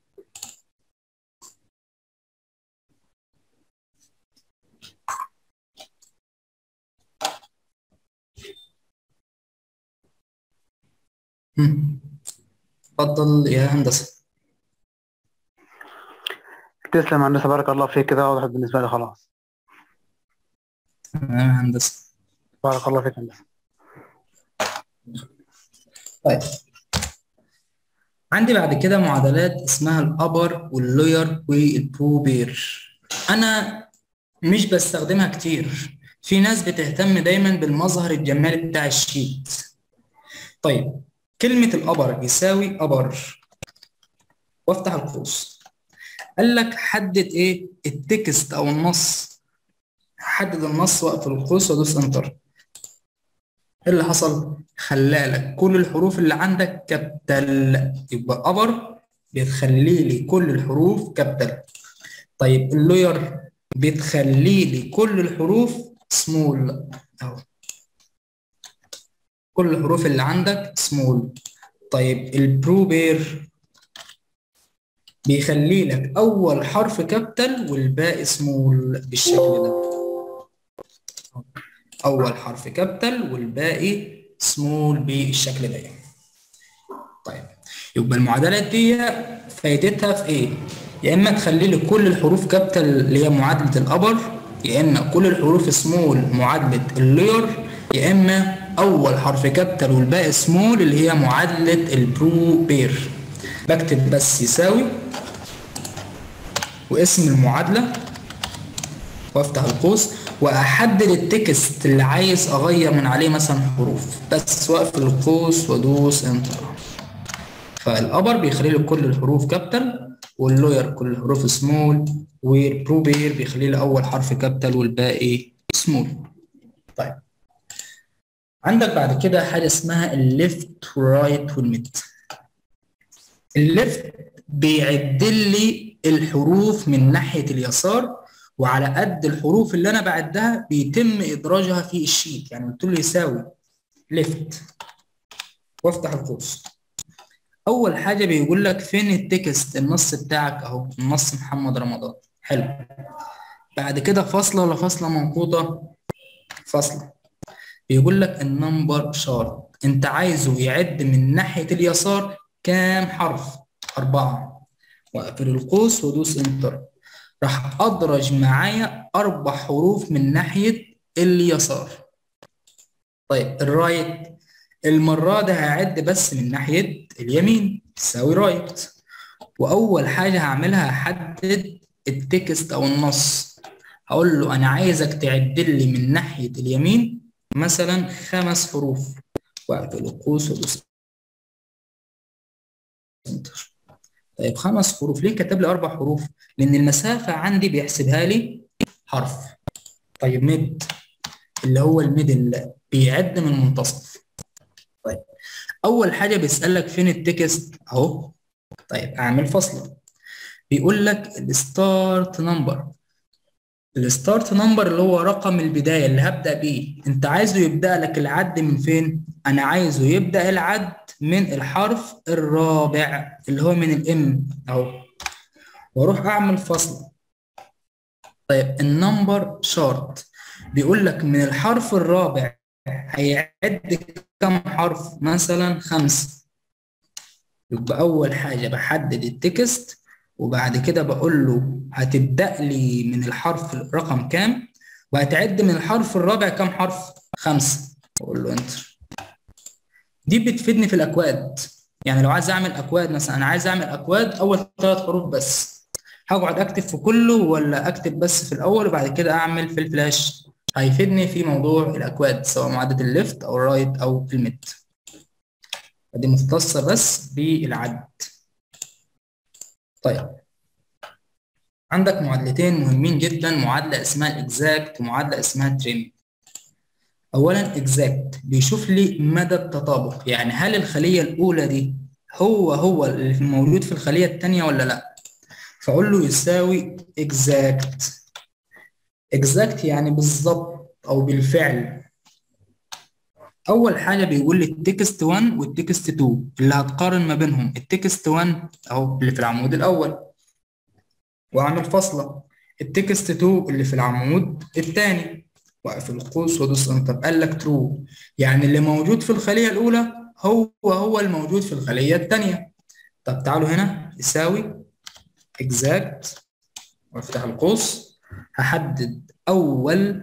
مم. اتفضل يا هندسة. تسلم يا هندسة، بارك الله فيك، كده واضح بالنسبة لي خلاص. تمام يا هندسة. بارك الله فيك يا هندسة. طيب، عندي بعد كده معادلات اسمها الأبر واللوير والبروبير. أنا مش بستخدمها كتير، في ناس بتهتم دايما بالمظهر الجمالي بتاع الشيت. طيب، كلمة الأبر يساوي أبر، وافتح القوس، قال لك حدد إيه التكست أو النص، حدد النص واقفل القوس وادوس انتر. ايه اللي حصل؟ خلالك كل الحروف اللي عندك كابيتال، يبقى ابر بتخلي لي كل الحروف كابيتال. طيب، اللوير بتخلي لي كل الحروف سمول اهو، كل الحروف اللي عندك سمول. طيب، البروبير بيخلي لك اول حرف كابيتال والباقي سمول بالشكل ده. اول حرف كابيتال والباقي سمول بالشكل ده. طيب يبقى المعادلات دي فايدتها في ايه؟ يا اما تخلي لي كل الحروف كابيتال اللي هي معادله الابر، يا اما كل الحروف سمول معادله اللير، يا اما اول حرف كابيتال والباقي سمول اللي هي معادله البرو بير. بكتب بس يساوي واسم المعادله وافتح القوس واحدد التكست اللي عايز اغير من عليه مثلا حروف، بس واقفل القوس وادوس انتر. فالابر بيخلي لي كل الحروف كابيتال، واللوير كل الحروف سمول، والبرو بير بيخلي لي اول حرف كابيتال والباقي سمول. طيب عندك بعد كده حاجه اسمها الليفت والرايت والميد. الليفت بيعدل لي الحروف من ناحيه اليسار، وعلى قد الحروف اللي انا بعدها بيتم ادراجها في الشيت. يعني قلت له يساوي ليفت وافتح القوس. اول حاجه بيقول لك فين التكست، النص بتاعك اهو، النص محمد رمضان. حلو. بعد كده فاصله ولا فاصله منقوطه؟ فاصله. بيقول لك النمبر شارت، انت عايزه يعد من ناحيه اليسار كام حرف؟ اربعه. واقفل القوس وادوس انتر. راح ادرج معايا اربع حروف من ناحيه اليسار. طيب الرايت، المره دي هعد بس من ناحيه اليمين، تساوي رايت. واول حاجه هعملها هحدد التكست او النص. هقول له انا عايزك تعدل لي من ناحيه اليمين مثلا خمس حروف، واقفل القوس وادوس انتر. طيب خمس حروف، ليه كتب لي اربع حروف؟ لان المسافه عندي بيحسبها لي حرف. طيب ميد، اللي هو الميدل بيعد من منتصف. طيب اول حاجه بيسالك فين التكست اهو. طيب اعمل فاصله. بيقول لك الستارت نمبر. الستارت نمبر اللي هو رقم البدايه اللي هبدا بيه، انت عايزه يبدا لك العد من فين؟ انا عايزه يبدا العد من الحرف الرابع اللي هو من الام اهو، واروح اعمل فاصله. طيب النمبر شارت بيقول لك من الحرف الرابع هيعد كم حرف؟ مثلا خمسه. يبقى اول حاجه بحدد التكست، وبعد كده بقول له هتبدأ لي من الحرف رقم كام، وهتعد من الحرف الرابع كام حرف؟ خمسة. بقول له انتر. دي بتفيدني في الأكواد. يعني لو عايز أعمل أكواد مثلا، أنا عايز أعمل أكواد أول ثلاث حروف بس، هقعد أكتب في كله ولا أكتب بس في الأول وبعد كده أعمل في الفلاش؟ هيفيدني في موضوع الأكواد سواء معادلة الليفت أو الرايت أو الميد. دي مختصة بس بالعد. طيب عندك معادلتين مهمين جدا، معادلة اسمها الاكزاكت ومعادلة اسمها تريم. اولا اكزاكت بيشوف لي مدى التطابق، يعني هل الخلية الاولى دي هو هو اللي موجود في الخلية الثانية ولا لا. فاقول له يساوي اكزاكت. اكزاكت يعني بالظبط او بالفعل. اول حاجة بيقول لي التكست واحد والتكست اتنين اللي هتقارن ما بينهم. التكست واحد اهو اللي في العمود الاول، واعمل فاصله. التكست اتنين اللي في العمود الثاني، واقفل القوس وادوس انتر. قال لك ترو، يعني اللي موجود في الخليه الاولى هو هو الموجود في الخليه الثانيه. طب تعالوا هنا يساوي اكزاكت وافتح القوس، هحدد اول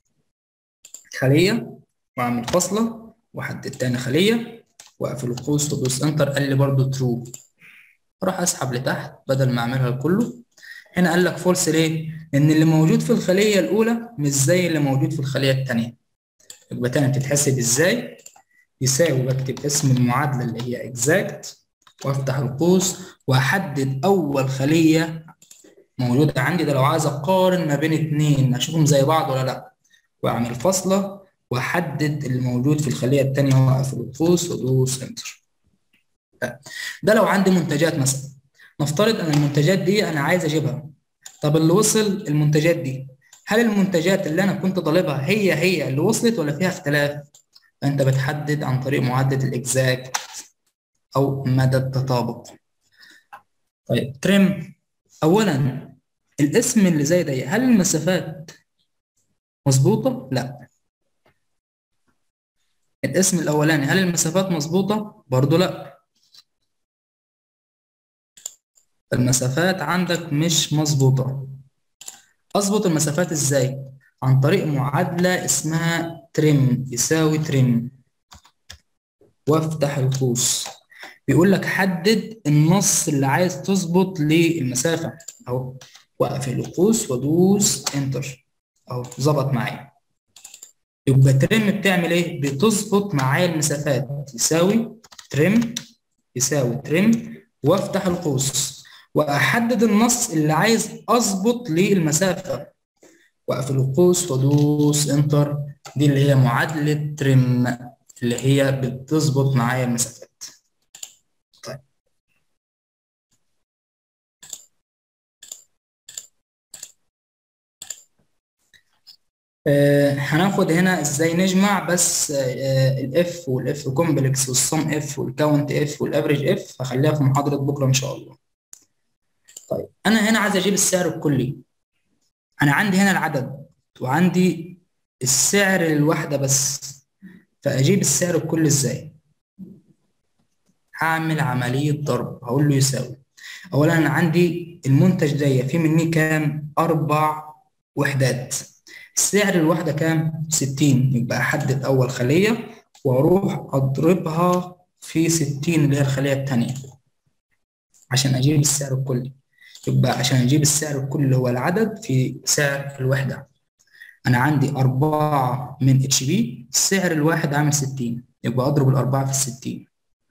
خليه واعمل فاصله واحدد ثاني خليه واقفل القوس وادوس انتر. قال لي برضو ترو. راح اسحب لتحت بدل ما اعملها كله. هنا قال لك فولس ليه؟ لأن اللي موجود في الخلية الأولى مش زي اللي موجود في الخلية الثانية. يبقى تاني بتتحسب إزاي؟ يساوي، بكتب اسم المعادلة اللي هي إكزاكت وأفتح القوس وأحدد أول خلية موجودة عندي. ده لو عايز أقارن ما بين اتنين أشوفهم زي بعض ولا لأ، وأعمل فاصلة وأحدد اللي موجود في الخلية الثانية وأقفل القوس وأدوس إنتر. ده لو عندي منتجات مثلا، نفترض ان المنتجات دي انا عايز اجيبها. طب اللي وصل المنتجات دي، هل المنتجات اللي انا كنت طالبها هي هي اللي وصلت ولا فيها اختلاف؟ فانت بتحدد عن طريق معادله الاكزاكت او مدى التطابق. طيب ترم، اولا الاسم اللي زي ده هل المسافات مظبوطه؟ لا. الاسم الاولاني هل المسافات مظبوطه؟ برضو لا، المسافات عندك مش مظبوطه. اظبط المسافات ازاي؟ عن طريق معادله اسمها ترم يساوي ترم، وافتح القوس. بيقول لك حدد النص اللي عايز تظبط للمسافه اهو، واقفل القوس وادوس انتر اهو، ظبط معايا. يبقى ترم بتعمل ايه؟ بتظبط معايا المسافات، يساوي ترم يساوي ترم، وافتح القوس واحدد النص اللي عايز اظبط للمسافه، واقفل القوس وادوس انتر. دي اللي هي معادله ترم، اللي هي بتظبط معايا المسافات. طيب آه هناخد هنا ازاي نجمع بس آه الاف والاف كومبلكس والصم اف والكاونت اف والافريج اف، هخليها في محاضره بكره ان شاء الله. طيب انا هنا عايز اجيب السعر الكلي. انا عندي هنا العدد وعندي السعر للوحده بس، فاجيب السعر الكلي ازاي؟ هعمل عمليه ضرب، هقول له يساوي. اولا انا عندي المنتج ده في مني كام؟ اربع وحدات، سعر الوحده كام؟ ستين. يبقى احدد اول خليه واروح اضربها في ستين اللي هي الخليه الثانيه عشان اجيب السعر الكلي. يبقى عشان اجيب السعر الكلي اللي هو العدد في سعر الوحده، انا عندي أربعة من اتش بي، سعر الواحد عامل ستين، يبقى اضرب الأربعة في الستين.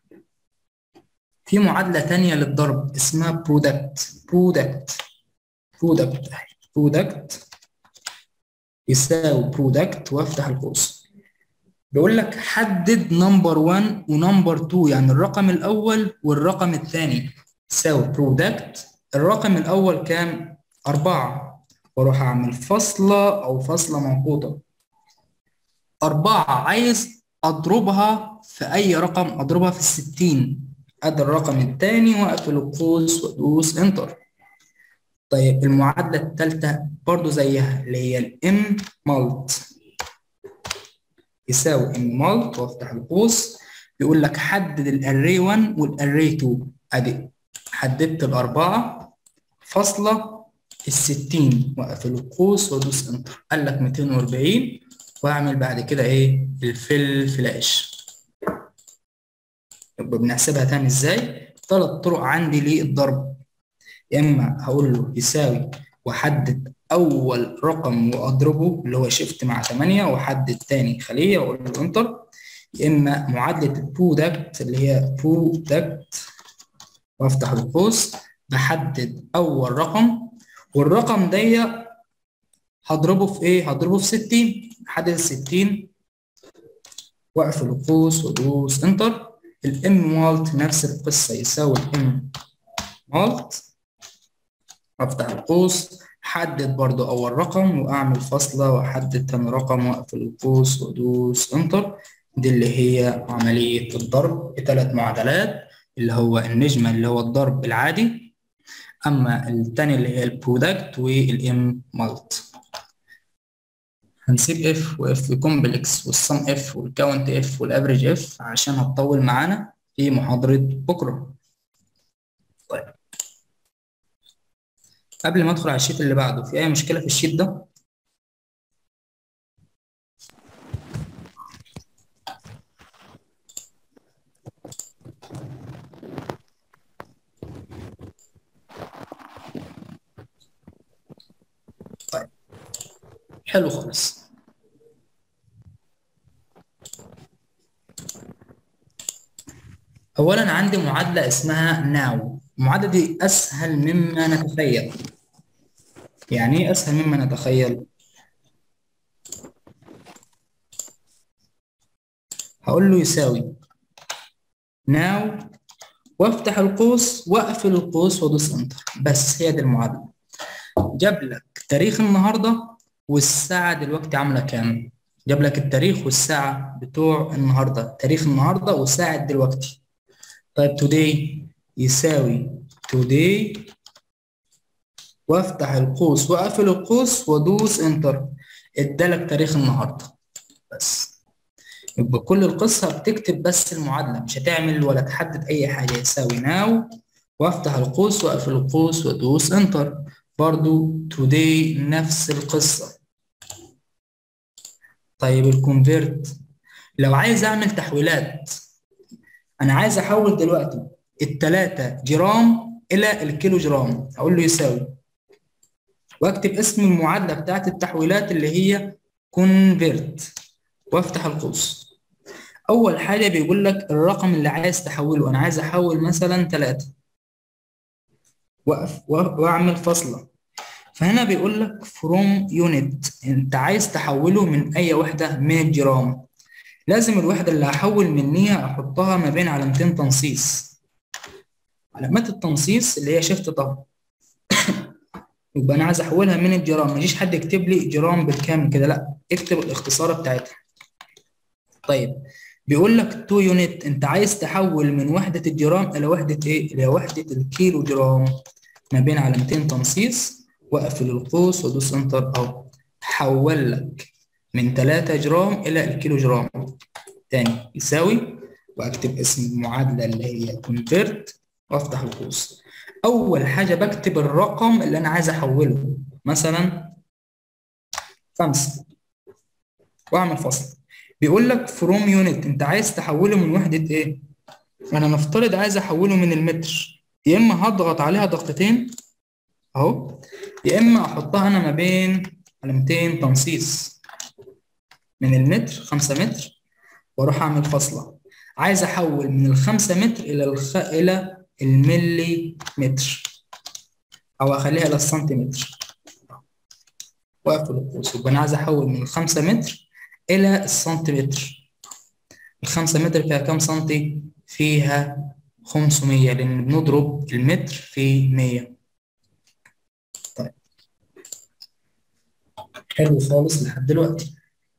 في معادلة تانية للضرب اسمها برودكت برودكت برودكت برودكت يساوي برودكت، وافتح القوس. بيقول لك حدد نمبر واحد ونمبر اتنين، يعني الرقم الأول والرقم الثاني يساوي برودكت. الرقم الأول كام؟ أربعة، واروح أعمل فاصلة أو فاصلة منقوطة. أربعة عايز أضربها في أي رقم، أضربها في الستين. أدي الرقم الثاني وأقفل القوس وأدوس إنتر. طيب المعادلة الثالثة برضو زيها، اللي هي الإم مالت يساوي إم مالت، وأفتح القوس. بيقول لك حدد الأري واحد والأري اتنين. أدي حددت الأربعة فاصلة الستين، وأقفل القوس وأدوس إنتر. قال لك مئتين وأربعين، واعمل بعد كده ايه؟ الفل فلاش. يبقى بنحسبها تاني ازاي؟ ثلاث طرق عندي للضرب. يا اما هقول له يساوي واحدد اول رقم واضربه اللي هو شيفت مع ثمانية، واحدد تاني خليه واقول له انتر. يا اما معادله البرودكت اللي هي برودكت، وافتح القوس بحدد اول رقم، والرقم ده هضربه في ايه؟ هضربه في ستين. احدد ال ستين واقفل القوس وادوس انتر. الام مالت نفس القصه، يساوي الام مالت، افتح القوس، حدد برضو اول رقم واعمل فاصله، واحدد تاني رقم واقفل القوس وادوس انتر. دي اللي هي عمليه الضرب بثلاث معادلات، اللي هو النجمه اللي هو الضرب العادي، اما الثاني اللي هي البرودكت والام مالت. هنسيب اف واف كومبلكس والصم اف والكاونت اف والافريج اف عشان هتطول معانا في محاضرة بكرة. طيب قبل ما ادخل على الشيت اللي بعده، في اي مشكلة في الشيت ده؟ طيب حلو خالص. اولا عندي معادلة اسمها ناو. المعادلة دي اسهل مما نتخيل. يعني ايه اسهل مما نتخيل؟ هقول له يساوي ناو، وافتح القوس واقفل القوس وادوس انتر. بس هي دي المعادلة. جاب لك تاريخ النهارده والساعة دلوقتي عاملة كام؟ جاب لك التاريخ والساعة بتوع النهارده، تاريخ النهارده والساعة دلوقتي. طيب today يساوي today، وافتح القوس واقفل القوس وادوس انتر. ادالك تاريخ النهارده بس. يبقى كل القصة بتكتب بس المعادلة، مش هتعمل ولا تحدد أي حاجة. يساوي ناو وافتح القوس واقفل القوس وادوس انتر. برضو today نفس القصة. طيب الكونفيرت، لو عايز اعمل تحويلات، انا عايز احول دلوقتي التلاتة جرام الى الكيلو جرام، اقول له يساوي واكتب اسم المعادلة بتاعت التحويلات اللي هي كونفيرت وافتح القوس. اول حاجة بيقول لك الرقم اللي عايز تحوله، انا عايز احول مثلا تلاتة، واقف واعمل فاصلة. فهنا بيقول لك فروم يونت، انت عايز تحوله من اي وحدة من الجرام. لازم الوحدة اللي هحول منيها احطها ما بين علامتين تنصيص. علامات التنصيص اللي هي شيفت طه. يبقى انا عايز احولها من الجرام، ما يجيش حد يكتب لي جرام بالكامل كده، لا اكتب الاختصار بتاعتها. طيب بيقول لك تو يونت، انت عايز تحول من وحدة الجرام الى وحدة ايه؟ الى وحدة الكيلو جرام. ما بين علامتين تنصيص واقفل القوس وادوس انتر اهو، حول لك من تلاتة جرام الى الكيلو جرام. تاني يساوي واكتب اسم المعادله اللي هي كونفيرت وافتح القوس. اول حاجه بكتب الرقم اللي انا عايز احوله، مثلا خمسة واعمل فاصل. بيقول لك فروم يونت، انت عايز تحوله من وحده ايه؟ انا نفترض عايز احوله من المتر، يا اما هضغط عليها ضغطتين اهو، يا اما احطها انا ما بين علامتين تنصيص من المتر خمسة متر واروح اعمل فاصله. عايز احول من الخمسة متر الى الخ... الى الملي متر، او اخليها الى السنتيمتر واقفل القوس. يبقى انا عايز احول من الخمسة متر الى السنتيمتر. الخمسة متر فيها كام سنتي؟ فيها خمسمية، لان بنضرب المتر في مية. طيب حلو خالص لحد دلوقتي.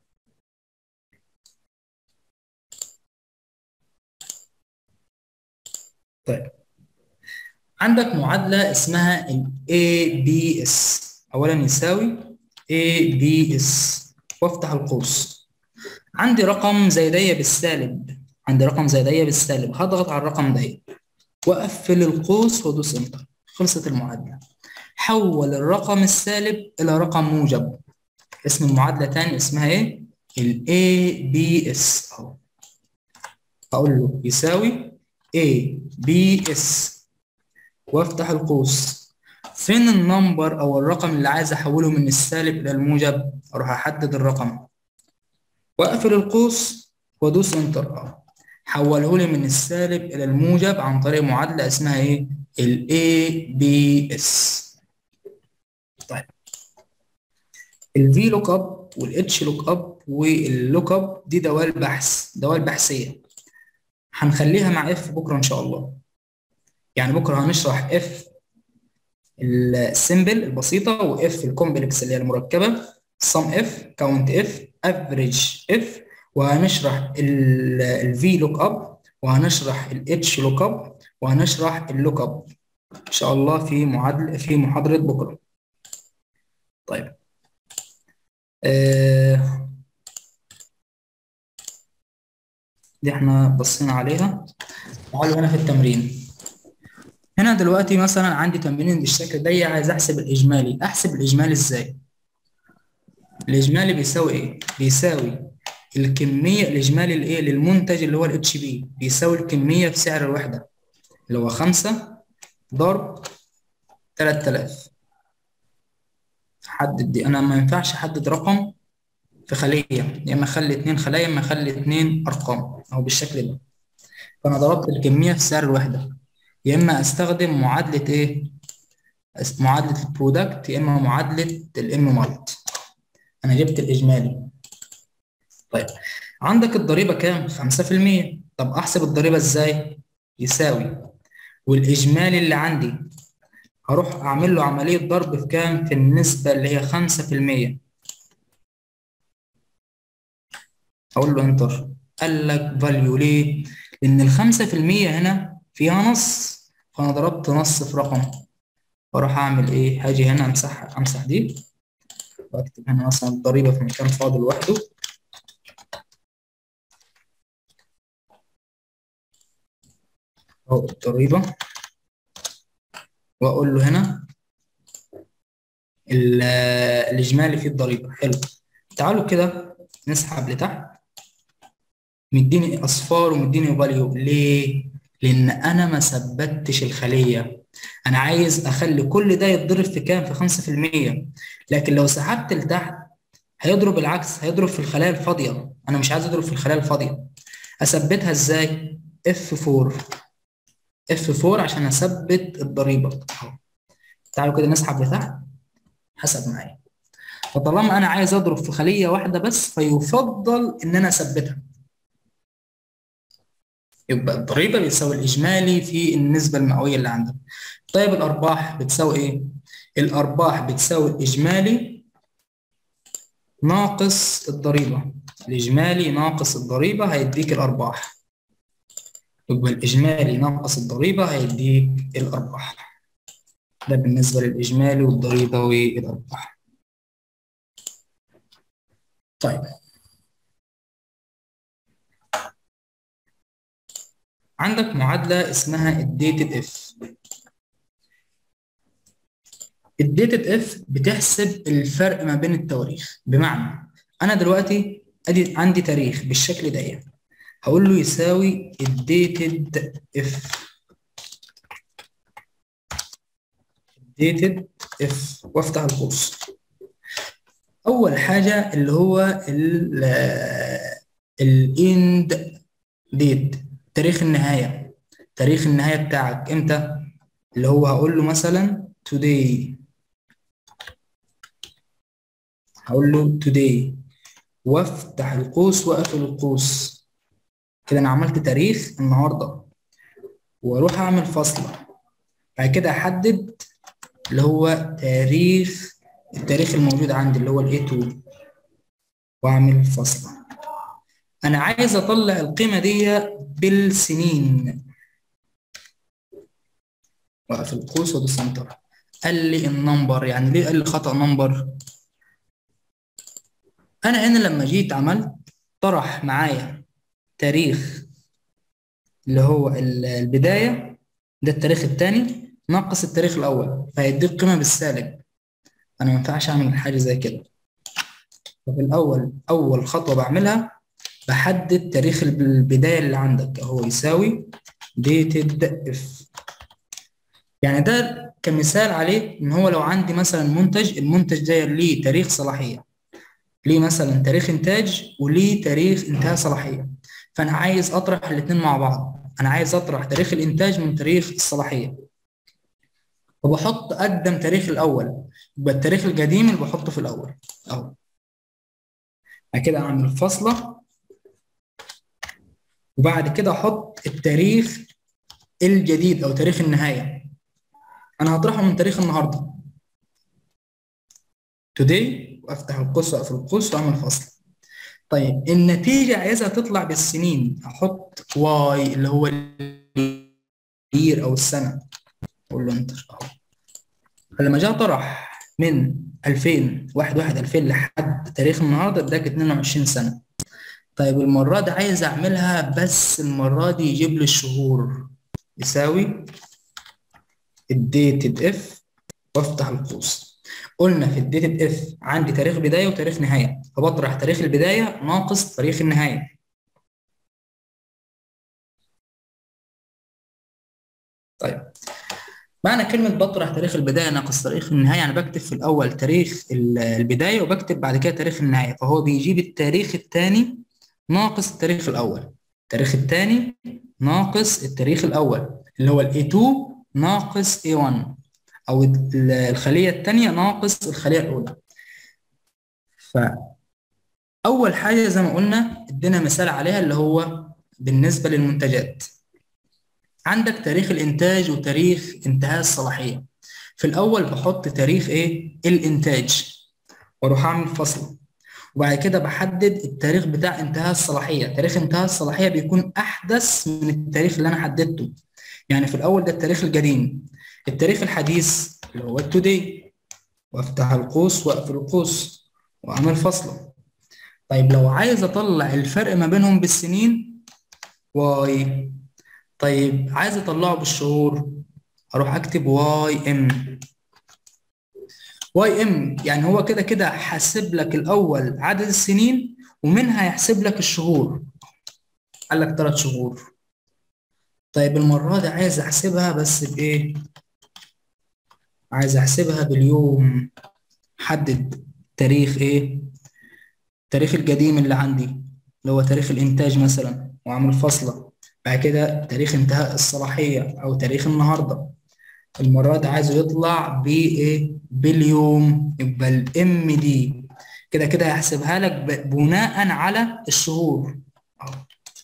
طيب عندك معادلة اسمها ال إيه بي إس. أولا يساوي إيه بي إس وافتح القوس. عندي رقم زي دي بالسالب، عندي رقم زي دي بالسالب، هضغط على الرقم ده وأقفل القوس وأدوس إنتر. خلصت المعادلة. حول الرقم السالب إلى رقم موجب. اسم المعادلة تاني اسمها إيه؟ ال إيه بي إس أهو. هقول له يساوي إيه بي إس وافتح القوس. فين النمبر او الرقم اللي عايز احوله من السالب الى الموجب؟ اروح احدد الرقم واقفل القوس وادوس انتر اهو، حوله لي من السالب الى الموجب عن طريق معادله اسمها ايه؟ ال إيه بي إس. طيب ال في لوك اب وال H لوك اب واللوك اب دي دوال بحث، دوال بحثيه، هنخليها مع اف بكره ان شاء الله. يعني بكره هنشرح اف السيمبل البسيطه، واف الكومبلكس اللي هي المركبه، سم اف، كاونت اف، افريج اف، وهنشرح الفي لوك اب، وهنشرح الاتش لوك اب، وهنشرح اللوك اب ان شاء الله في معادله في محاضره بكره. طيب آه دي احنا بصينا عليها. تعالوا هنا في التمرين. هنا دلوقتي مثلا عندي تمرين بالشكل ده، عايز احسب الاجمالي. احسب الاجمالي ازاي؟ الاجمالي بيساوي ايه؟ بيساوي الكميه الاجمالي الايه للمنتج اللي هو الاتش بي، بيساوي الكميه في سعر الوحده اللي هو خمسة ضرب تلات آلاف. حدد دي، انا ما ينفعش احدد رقم في خليه، يا اما اخلي اتنين خلايا، يا اما اخلي اتنين ارقام او بالشكل ده. فانا ضربت الكميه في سعر الوحده، يا اما استخدم معادله ايه؟ معادله البرودكت، يا اما معادله الام مالت. انا جبت الاجمالي. طيب عندك الضريبه كام؟ خمسة في المية. طب احسب الضريبه ازاي؟ يساوي والاجمالي اللي عندي هروح اعمل له عمليه ضرب في كام؟ في النسبه اللي هي خمسة في المية. اقول له انتر. قال لك فاليو ليه؟ لان ال خمسة في المية هنا فيها نص، فانا ضربت نص في رقم. واروح اعمل ايه؟ هاجي هنا امسح امسح دي واكتب هنا مثلا الضريبه في مكان فاضي لوحده. أو الضريبة، وأقول له هنا الإجمالي فيه الضريبة. حلو. تعالوا كده نسحب لتحت، مديني أصفار ومديني فاليو. ليه؟ لأن أنا ما ثبتش الخلية. أنا عايز أخلي كل ده يتضرب في كام؟ في خمسة في المية. لكن لو سحبت لتحت هيضرب العكس، هيضرب في الخلايا الفاضية. أنا مش عايز أضرب في الخلايا الفاضية. أثبتها إزاي؟ إف أربعة. إف أربعة عشان أثبت الضريبة. تعالوا كده نسحب لتحت، حسب معايا. فطالما أنا عايز أضرب في خلية واحدة بس، فيفضل إن أنا أثبتها. يبقى الضريبة بتساوي الإجمالي في النسبة المئوية اللي عندك. طيب الأرباح بتساوي إيه؟ الأرباح بتساوي الإجمالي ناقص الضريبة. الإجمالي ناقص الضريبة هيديك الأرباح. يبقى الإجمالي ناقص الضريبة هيديك الأرباح. ده بالنسبة للإجمالي والضريبة والأرباح. طيب عندك معادلة اسمها الديتد اف. الديتد اف بتحسب الفرق ما بين التواريخ. بمعنى انا دلوقتي ادي عندي تاريخ بالشكل ده، هقول له يساوي الديتد اف. الديتد اف وافتح القوس. اول حاجه اللي هو الاند ديت، تاريخ النهايه. تاريخ النهايه بتاعك امتى؟ اللي هو هقول له مثلا today، هقول له today وافتح القوس واقفل القوس. كده انا عملت تاريخ النهارده، واروح اعمل فاصله. بعد كده احدد اللي هو تاريخ التاريخ الموجود عندي اللي هو الاي اتنين، واعمل فاصله. انا عايز اطلع القيمه دي بالسنين، واقفل القوس وادوس انتر. قال لي النمبر، يعني ليه قال لي خطأ نمبر؟ انا هنا لما جيت عملت طرح معايا تاريخ اللي هو البدايه، ده التاريخ الثاني ناقص التاريخ الاول، فهيديك قيمه بالسالب. انا ما ينفعش اعمل حاجه زي كده. ففي الاول اول خطوه بعملها بحدد تاريخ البدايه اللي عندك، اهو يساوي dated if. يعني ده كمثال عليه ان هو لو عندي مثلا منتج، المنتج ده ليه تاريخ صلاحيه، ليه مثلا تاريخ انتاج وليه تاريخ انتهاء صلاحيه. فانا عايز اطرح الاثنين مع بعض. انا عايز اطرح تاريخ الانتاج من تاريخ الصلاحيه، وبحط اقدم تاريخ الاول، يبقى التاريخ القديم اللي بحطه في الاول اهو. بعد كده اعمل فاصله، وبعد كده احط التاريخ الجديد او تاريخ النهايه. انا هطرحه من تاريخ النهارده today، وافتح القوس واقفل القوس واعمل فاصله. طيب النتيجه عايزها تطلع بالسنين، احط واي اللي هو الير او السنه، اقول له انتر اهو. فلما جاء طرح من ألفين واحد واحد ألفين لحد تاريخ النهارده اداك اتنين وعشرين سنه. طيب المره دي عايز اعملها، بس المره دي يجيب لي الشهور، يساوي الديتد اف وافتح القوس. قلنا في الديتد اف عندي تاريخ بدايه وتاريخ نهايه، فبطرح تاريخ البدايه ناقص تاريخ النهايه. طيب معنى كلمه بطرح تاريخ البدايه ناقص تاريخ النهايه، يعني بكتب في الاول تاريخ البدايه وبكتب بعد كده تاريخ النهايه، فهو بيجيب التاريخ الثاني ناقص التاريخ الاول، التاريخ الثاني ناقص التاريخ الاول اللي هو الاي اتنين ناقص اي واحد، او الخليه الثانيه ناقص الخليه الاولى. فاول حاجه زي ما قلنا ادينا مثال عليها اللي هو بالنسبه للمنتجات، عندك تاريخ الانتاج وتاريخ انتهاء الصلاحيه. في الاول بحط تاريخ ايه؟ الانتاج، واروح اعمل فصل، وبعد كده بحدد التاريخ بتاع انتهاء الصلاحيه. تاريخ انتهاء الصلاحيه بيكون احدث من التاريخ اللي انا حددته. يعني في الاول ده التاريخ القديم، التاريخ الحديث اللي هو التوداي، وافتح القوس واقفل القوس واعمل فصله. طيب لو عايز اطلع الفرق ما بينهم بالسنين، واي طيب عايز اطلعه بالشهور، اروح اكتب واي ام. واي ام يعني هو كده كده حاسب لك الاول عدد السنين ومنها يحسب لك الشهور. قال لك ثلاث شهور. طيب المرة دي عايز احسبها بس بايه؟ عايز احسبها باليوم. حدد تاريخ ايه؟ التاريخ القديم اللي عندي اللي هو تاريخ الانتاج مثلا، واعمل فاصلة. بعد كده تاريخ انتهاء الصلاحية او تاريخ النهاردة. المرة دي عايزه يطلع بايه؟ باليوم. يبقى الام دي كده كده هيحسبها لك ب- بناء على الشهور. أهو.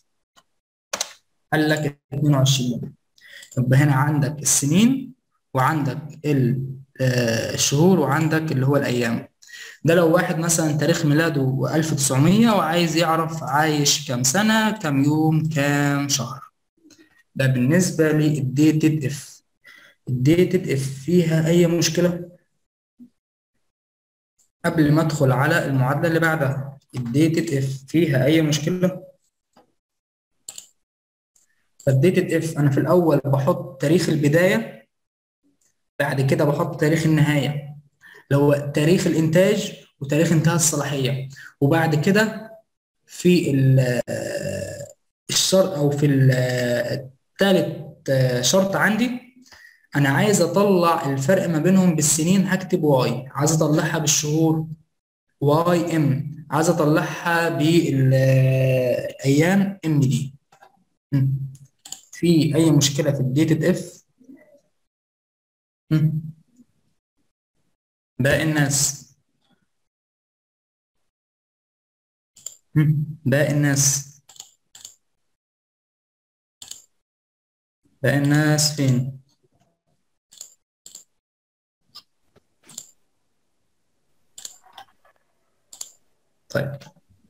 قال لك اتنين وعشرين. يبقى هنا عندك السنين وعندك ال- آه، الشهور وعندك اللي هو الايام. ده لو واحد مثلا تاريخ ميلاده ألف وتسعمية وعايز يعرف عايش كام سنة كام يوم كام شهر. ده بالنسبة للديتد اف. الديتد اف فيها اي مشكلة؟ قبل ما ادخل على المعادله اللي بعدها، الديتد اف فيها اي مشكله؟ فالديتد اف انا في الاول بحط تاريخ البدايه، بعد كده بحط تاريخ النهايه اللي هو تاريخ الانتاج وتاريخ انتهاء الصلاحيه. وبعد كده في ال- الشرط او في الثالث شرط عندي، انا عايز اطلع الفرق ما بينهم بالسنين، هكتب واي. عايز اطلعها بالشهور، واي ام. عايز اطلعها بالايام، ام دي. في اي مشكله في الديتد اف؟ باقي الناس. مم. باقي الناس. باقي الناس فين؟ طيب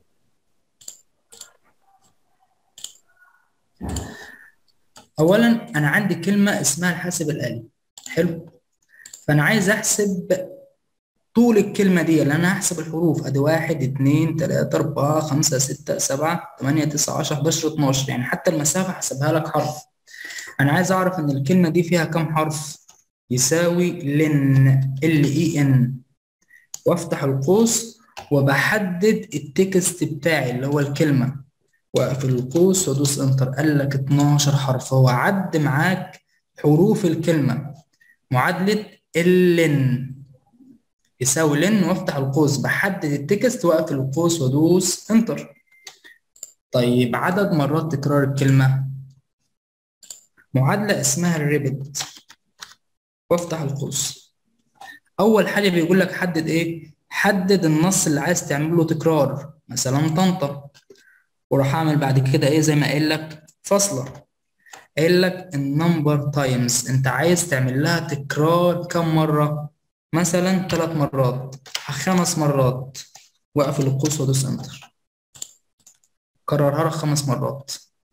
اولا انا عندي كلمه اسمها الحاسب الالي. حلو. فانا عايز احسب طول الكلمه دي، اللي انا هحسب الحروف. ادي واحد اتنين تلاته اربعه خمسه سته سبعه تمانيه تسعه عشره حداشر اتناشر، يعني حتى المسافه هحسبها لك حرف. انا عايز اعرف ان الكلمه دي فيها كام حرف. يساوي لن، ال اي ان، وافتح القوس وبحدد التكست بتاعي اللي هو الكلمه، واقفل القوس وادوس انتر. قال لك اتناشر حرف. هو عد معاك حروف الكلمه. معادله اللن يساوي لن، وافتح القوس بحدد التكست واقفل القوس وادوس انتر. طيب عدد مرات تكرار الكلمه، معادله اسمها الريبت، وافتح القوس. اول حاجه بيقول لك حدد ايه؟ حدد النص اللي عايز تعمل له تكرار، مثلا طنطا. وراح اعمل بعد كده ايه؟ زي ما قايل لك فاصله. قايل لك النمبر تايمز، انت عايز تعمل لها تكرار كم مره؟ مثلا ثلاث مرات، خمس مرات. واقفل القوس وادوس انتر. كررها لك خمس مرات.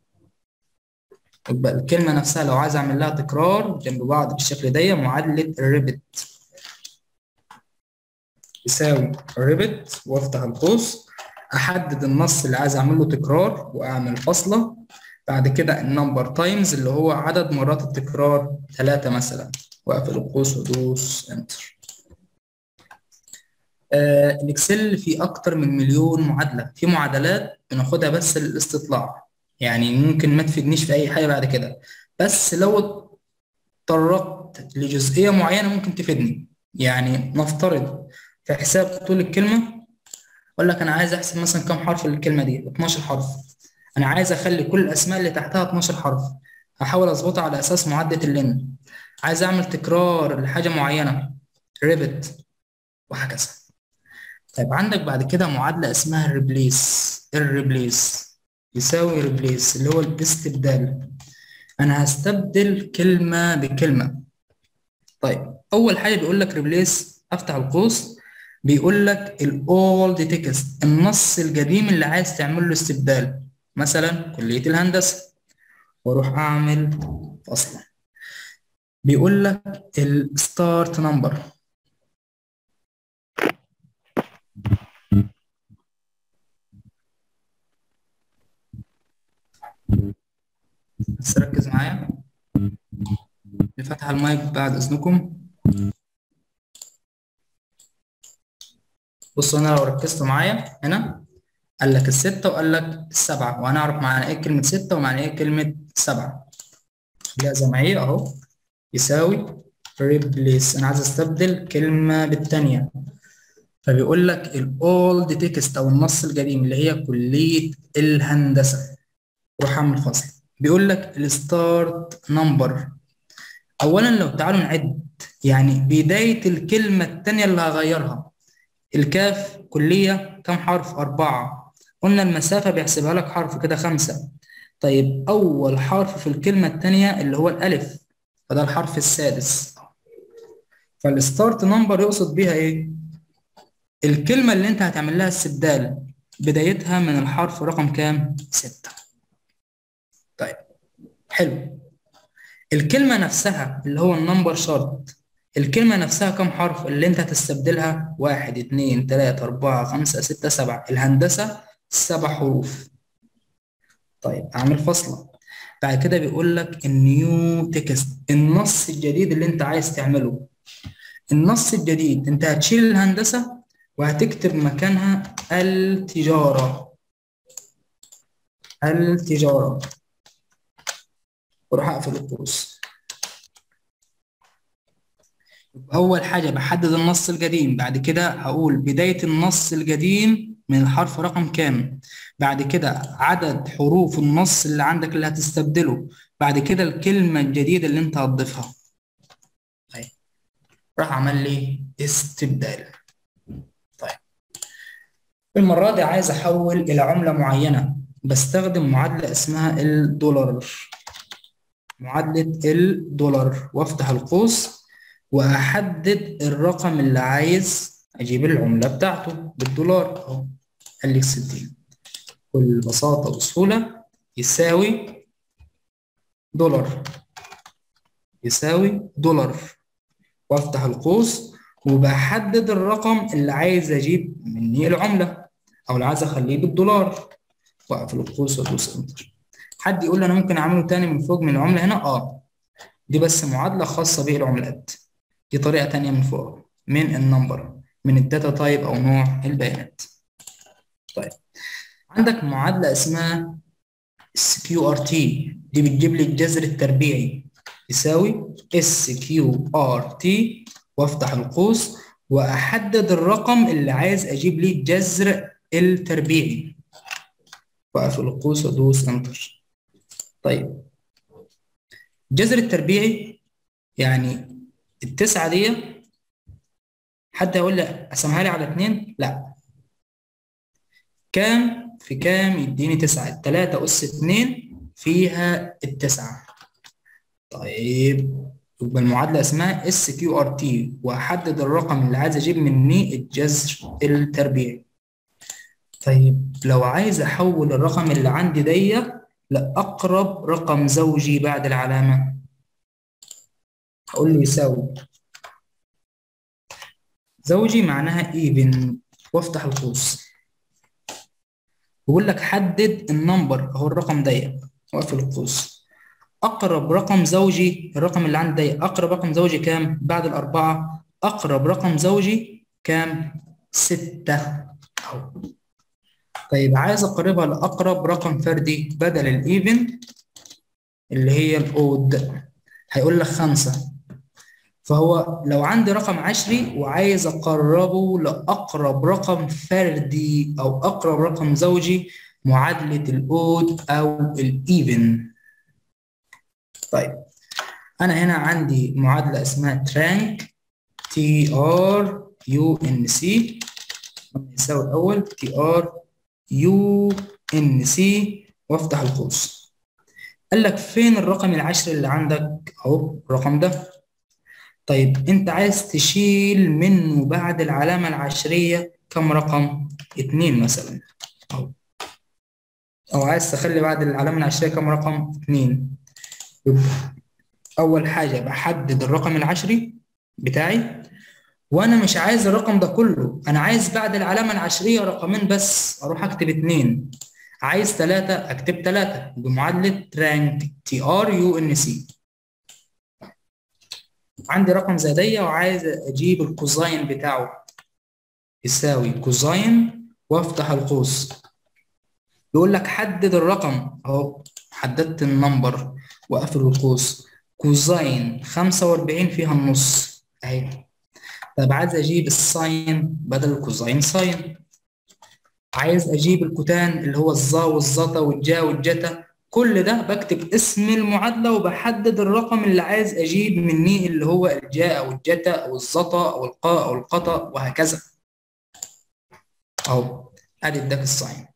يبقى الكلمه نفسها لو عايز اعمل لها تكرار جنب بعض بالشكل ده، معادله الريبت يساوي ريبت، وافتح القوس، احدد النص اللي عايز اعمل له تكرار واعمل فاصله. بعد كده النمبر تايمز اللي هو عدد مرات التكرار، ثلاثة مثلا، واقفل القوس وادوس انتر. آه الاكسل فيه اكتر من مليون معادله. في معادلات بناخدها بس للاستطلاع، يعني ممكن ما تفيدنيش في اي حاجه بعد كده، بس لو اتطرقت لجزئيه معينه ممكن تفيدني. يعني نفترض في حساب طول الكلمه، اقول لك انا عايز احسب مثلا كم حرف للكلمه دي، اتناشر حرف. انا عايز اخلي كل الاسماء اللي تحتها اتناشر حرف، هحاول اظبطها على اساس معدل اللين. عايز اعمل تكرار لحاجه معينه، ريبت، وهكذا. طيب عندك بعد كده معادله اسمها الريبليس. الريبليس يساوي ريبليس اللي هو الاستبدال. انا هستبدل كلمه بكلمه. طيب اول حاجه بيقول لك ريبليس، افتح القوس، بيقول لك الاولد تكست، النص القديم اللي عايز تعمل له استبدال، مثلا كليه الهندسه، واروح اعمل فاصله. بيقول لك الستارت نمبر، بس ركز معايا، اللي فتح المايك بعد اذنكم. بصوا هنا لو ركزتوا معايا هنا قال لك الستة وقال لك السبعة، وهنعرف معنى ايه كلمة ستة ومعنى ايه كلمة سبعة. خليها زي ما هي اهو، يساوي replace، انا عايز استبدل كلمة بالتانية. فبيقول لك الاولد تكست او النص القديم اللي هي كلية الهندسة، روح اعمل فصل. بيقول لك الستارت نمبر. اولا لو تعالوا نعد، يعني بداية الكلمة التانية اللي هغيرها، الكاف كلية كم حرف؟ أربعة. قلنا المسافة بيحسبها لك حرف كده خمسة. طيب أول حرف في الكلمة التانية اللي هو الألف، فده الحرف السادس. فالستارت نمبر يقصد بيها إيه؟ الكلمة اللي أنت هتعمل لها استبدال بدايتها من الحرف رقم كام؟ ستة. طيب حلو. الكلمة نفسها اللي هو النمبر شارت، الكلمة نفسها كم حرف اللي انت هتستبدلها؟ واحد اتنين تلاتة اربعة خمسة ستة سبعة. الهندسة سبع حروف. طيب اعمل فاصلة. بعد كده بيقول لك النيو تكست، النص الجديد اللي انت عايز تعمله. النص الجديد انت هتشيل الهندسة وهتكتب مكانها التجارة. التجارة وراح اقفل القوس. أول حاجة بحدد النص القديم، بعد كده هقول بداية النص القديم من الحرف رقم كام، بعد كده عدد حروف النص اللي عندك اللي هتستبدله، بعد كده الكلمة الجديدة اللي أنت هتضيفها. طيب راح عمل لي استبدال. طيب المرة دي عايز أحول إلى عملة معينة، بستخدم معادلة اسمها الدولار. معادلة الدولار، وأفتح القوس واحدد الرقم اللي عايز اجيب العمله بتاعته بالدولار اهو. قال لي ستين. بكل بساطه وسهوله يساوي دولار، يساوي دولار، وافتح القوس وبحدد الرقم اللي عايز اجيب مني العمله او اللي عايز اخليه بالدولار، واقفل القوس وادوس انتر. حد يقول لي انا ممكن اعمله تاني من فوق من العمله هنا؟ اه دي بس معادله خاصه بالعملات، دي طريقة تانية من فوق من النمبر، من الداتا تايب أو نوع البيانات. طيب عندك معادلة اسمها اس كيو ار تي، دي بتجيب لي الجذر التربيعي، يساوي اس كيو ار تي، وافتح القوس وأحدد الرقم اللي عايز أجيب ليه الجذر التربيعي، وأقفل القوس وأدوس انتر. طيب الجذر التربيعي يعني التسعة دي، حد هيقول لي اقسمها لي على اتنين؟ لا. كام في كام يديني تسعة؟ التلاتة أس اتنين فيها التسعة. طيب يبقى المعادلة اسمها اس كيو ار تي، وأحدد الرقم اللي عايز أجيب مني الجذر التربيعي. طيب لو عايز أحول الرقم اللي عندي دي لأقرب رقم زوجي بعد العلامة، هقول له يساوي زوجي معناها even، وافتح القوس. بقول لك حدد النمبر اهو الرقم ده، واقفل القوس. اقرب رقم زوجي، الرقم اللي عندي ده اقرب رقم زوجي كام بعد الاربعه؟ اقرب رقم زوجي كام؟ ستة اهو. طيب عايز اقربها لاقرب رقم فردي بدل الايفن اللي هي الاود، هيقول لك خمسة. فهو لو عندي رقم عشري وعايز اقربه لاقرب رقم فردي او اقرب رقم زوجي، معادلة الاود او الايفن. طيب انا هنا عندي معادلة اسمها ترانك، تي ار يو ان سي، يساوي الاول تي ار يو ان سي، وافتح القوس. قال لك فين الرقم العشري اللي عندك؟ اهو الرقم ده. طيب انت عايز تشيل منه بعد العلامة العشرية كم رقم؟ اتنين مثلا اهو، او عايز تخلي بعد العلامة العشرية كم رقم؟ اتنين. يبقى اول حاجة بحدد الرقم العشري بتاعي، وانا مش عايز الرقم ده كله، انا عايز بعد العلامة العشرية رقمين بس، اروح اكتب اتنين. عايز ثلاثة اكتب ثلاثة بمعادلة رانك تي ار يو ان سي. عندي رقم زي دي وعايز اجيب الكوزاين بتاعه، يساوي كوزاين وافتح القوس. يقول لك حدد الرقم اهو، حددت النمبر واقفل القوس. كوزاين خمسة وأربعين فيها النص اهي. طب عايز اجيب الساين بدل الكوزاين ساين. عايز اجيب الكوتان اللي هو الظا والزتا والجا والجتا. كل ده بكتب اسم المعادله وبحدد الرقم اللي عايز اجيب منيه اللي هو الجا او الجتا او الزتا او القاء او القطا وهكذا. اهو ادي اداك الساين.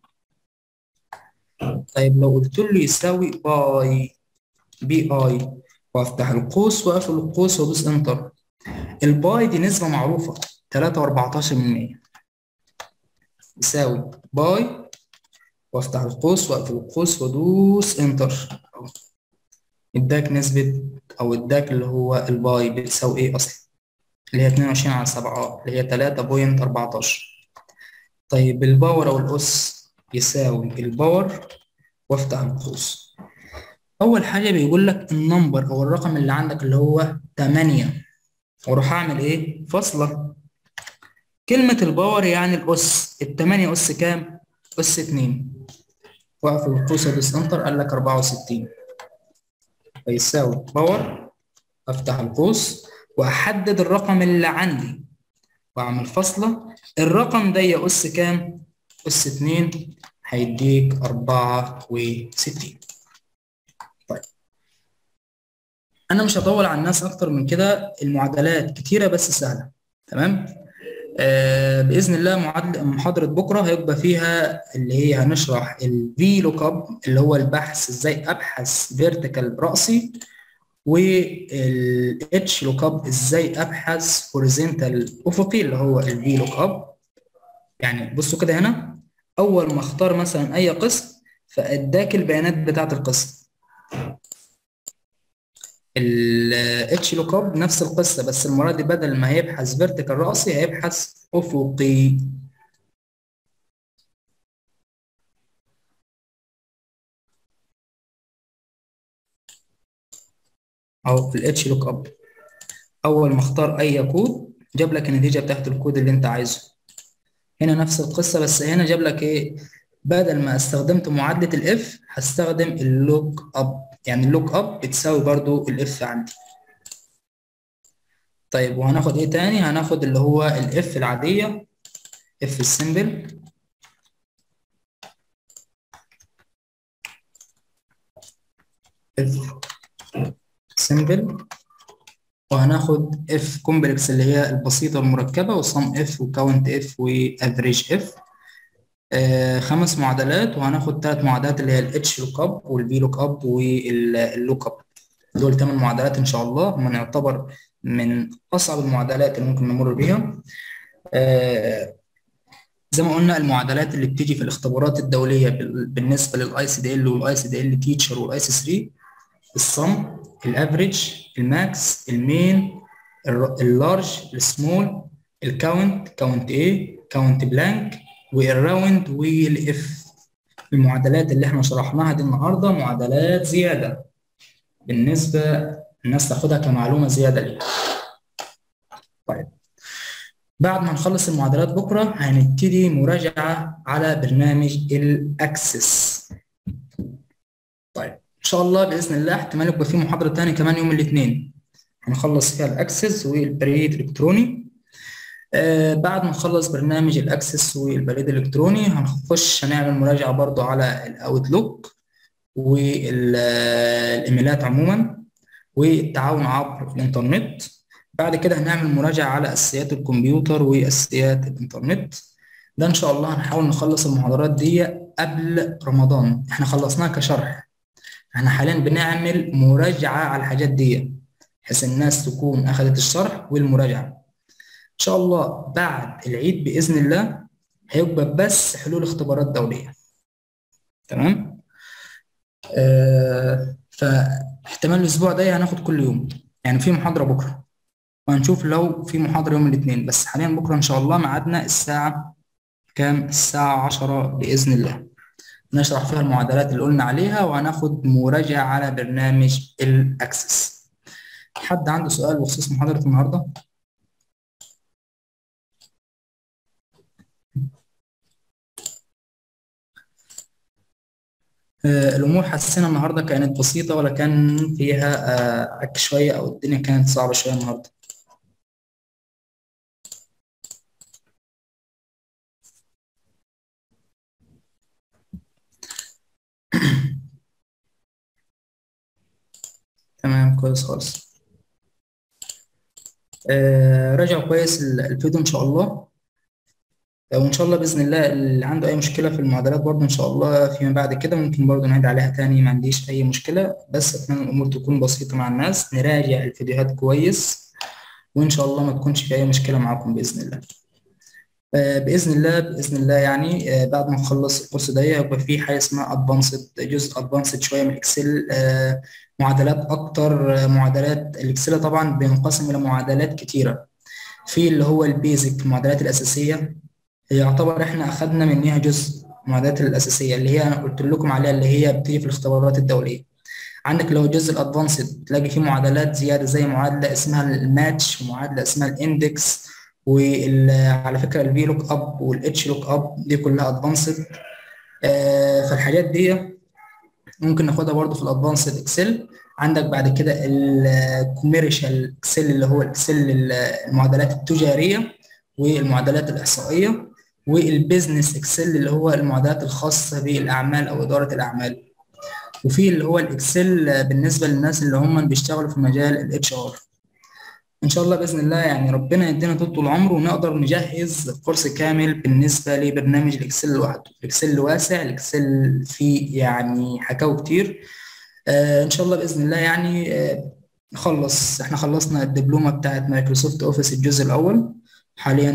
طيب لو قلت له يساوي باي بي اي وافتح القوس واقفل القوس وادوس انتر. الباي دي نسبه معروفه ثلاثة وأربعتاشر من مية، يساوي باي وافتح القوس واقفل القوس وادوس انتر. اداك نسبة او اداك اللي هو الباي بتساوي ايه اصلا، اللي هي اتنين وعشرين على سبعة اللي هي تلاتة فاصلة أربعتاشر. طيب الباور او الاس يساوي الباور وافتح القوس. اول حاجة بيقول لك النمبر او الرقم اللي عندك اللي هو تمانية، واروح اعمل ايه؟ فاصلة. كلمة الباور يعني الاس، التمانية اس كام؟ اس اتنين. واقفل القوس وادوس انتر قال لك أربعة وستين. فيساوي باور افتح القوس واحدد الرقم اللي عندي واعمل فاصلة. الرقم ده يا اس كام؟ اس اتنين، هيديك أربعة وستين. طيب انا مش هطول على الناس اكتر من كده، المعادلات كتيرة بس سهلة. تمام. آه باذن الله معادله محاضره بكره هيبقى فيها اللي هي هنشرح الفي لوك اب اللي هو البحث ازاي ابحث فيرتيكال راسي، والاتش لوك اب ازاي ابحث هوريزونتال افقي اللي هو الفي لوك اب. يعني بصوا كده هنا، اول ما اختار مثلا اي قسم فاداك البيانات بتاعه القسم. الاتش لوك اب نفس القصه، بس المره دي بدل ما هيبحث فيرتيكال راسي هيبحث افقي. او في الاتش لوك اب اول ما اختار اي كود جاب لك النتيجه بتاعت الكود اللي انت عايزه. هنا نفس القصه، بس هنا جاب لك ايه؟ بدل ما استخدمت معادله الاف هستخدم اللوك اب، يعني اللوك اب بتساوي برضو الاف عندي. طيب وهناخد ايه تاني؟ هناخد اللي هو الاف العاديه، اف السمبل، اف سمبل، وهناخد اف كومبلكس اللي هي البسيطه المركبه، وصم اف وكاونت اف وافريج اف. آه خمس معادلات، وهناخد ثلاث معادلات اللي هي الاتش لوك اب والبي لوك اب واللوك اب. دول ثمان معادلات ان شاء الله، هم يعتبر من اصعب المعادلات اللي ممكن نمر بيها. آه زي ما قلنا المعادلات اللي بتيجي في الاختبارات الدوليه بالنسبه للاي سي دي ال والاي سي دي ال تيتشر والاي سي ثلاثة: الصم، الافريج، الماكس، المين، اللارج، السمول، الكاونت، كاونت ايه، كاونت بلانك، والراوند، والاف. المعادلات اللي احنا شرحناها دي النهارده معادلات زياده بالنسبه الناس تاخدها كمعلومه زياده ليها. طيب بعد ما نخلص المعادلات بكره هنبتدي مراجعه على برنامج الاكسس. طيب ان شاء الله باذن الله احتمال يبقى في محاضره ثانيه كمان يوم الاثنين هنخلص فيها الاكسس والبريد الالكتروني. آه بعد ما نخلص برنامج الاكسس والبريد الالكتروني هنخش هنعمل مراجعه برضو على الاوتلوك والايميلات عموما والتعاون عبر الانترنت. بعد كده هنعمل مراجعه على اساسيات الكمبيوتر واساسيات الانترنت. ده ان شاء الله هنحاول نخلص المحاضرات دي قبل رمضان. احنا خلصناها كشرح، احنا حاليا بنعمل مراجعه على الحاجات دي بحيث الناس تكون اخذت الشرح والمراجعه. ان شاء الله بعد العيد باذن الله هيبقى بس حلول اختبارات دوليه. تمام. آه فاحتمال الاسبوع ده هناخد كل يوم، يعني في محاضره بكره وهنشوف لو في محاضره يوم الاثنين، بس حاليا بكره ان شاء الله ميعادنا الساعه كام؟ الساعه عشرة باذن الله. نشرح فيها المعادلات اللي قلنا عليها، وهناخد مراجعة على برنامج الأكسس. حد عنده سؤال بخصوص محاضرة النهاردة؟ آه، الأمور حسينا النهاردة كانت بسيطة ولا كان فيها آه، عك شوية، أو الدنيا كانت صعبة شوية النهاردة؟ تمام، كويس خالص. آه، راجعوا كويس ال- الفيديو إن شاء الله، وإن شاء الله بإذن الله اللي عنده أي مشكلة في المعادلات برضه إن شاء الله فيما بعد كده ممكن برضه نعيد عليها تاني، ما عنديش أي مشكلة. بس أتمنى الأمور تكون بسيطة مع الناس، نراجع الفيديوهات كويس، وإن شاء الله ما تكونش في أي مشكلة معاكم بإذن الله. آه، بإذن الله بإذن الله يعني آه، بعد ما نخلص الكورس ده هيبقى في حاجة اسمها أدفانسد، جزء أدفانسد شوية من الإكسل، آه، معادلات أكتر. آه، معادلات الإكسل طبعا بينقسم إلى معادلات كتيرة. في اللي هو البيزك، المعادلات الأساسية، يعتبر إحنا أخدنا منها جزء المعادلات الأساسية اللي هي أنا قلت لكم عليها، اللي هي بتيجي في الاختبارات الدولية. عندك لو الجزء الادفانسد تلاقي فيه معادلات زياده، زي معادله اسمها الماتش، ومعادله اسمها الاندكس، وعلى فكره الفي لوك اب والاتش لوك اب دي كلها ادفانسد. فالحاجات دي ممكن ناخدها برضو في الادفانسد اكسل. عندك بعد كده الكوميرشال اكسل اللي هو الاكسل المعادلات التجاريه والمعادلات الاحصائيه، والبيزنس اكسل اللي هو المعادلات الخاصه بالاعمال او اداره الاعمال. وفي اللي هو الاكسل بالنسبه للناس اللي هم بيشتغلوا في مجال الاتش ار. ان شاء الله باذن الله يعني ربنا يدينا طول العمر ونقدر نجهز كورس كامل بالنسبه لبرنامج الاكسل لوحده. الاكسل واسع، الاكسل فيه يعني حكاوي كتير. آه ان شاء الله باذن الله يعني آه نخلص. احنا خلصنا الدبلومه بتاعت مايكروسوفت اوفيس الجزء الاول، حاليا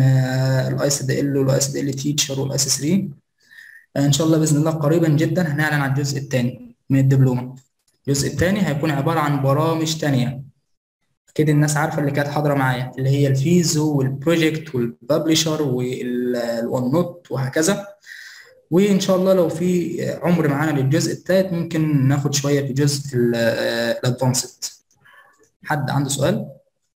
الاي سي دي ال والاي سي دي ال تيتشر والاي سي ثلاثة. ان شاء الله باذن الله قريبا جدا هنعلن عن الجزء الثاني من الدبلومه. الجزء الثاني هيكون عباره عن برامج تانية، اكيد الناس عارفه اللي كانت حاضره معايا، اللي هي الفيزو والبروجكت والببلشر والون نوت وهكذا. وان شاء الله لو في عمر معانا للجزء الثالث ممكن ناخد شويه في جزء الادفانسد. حد عنده سؤال؟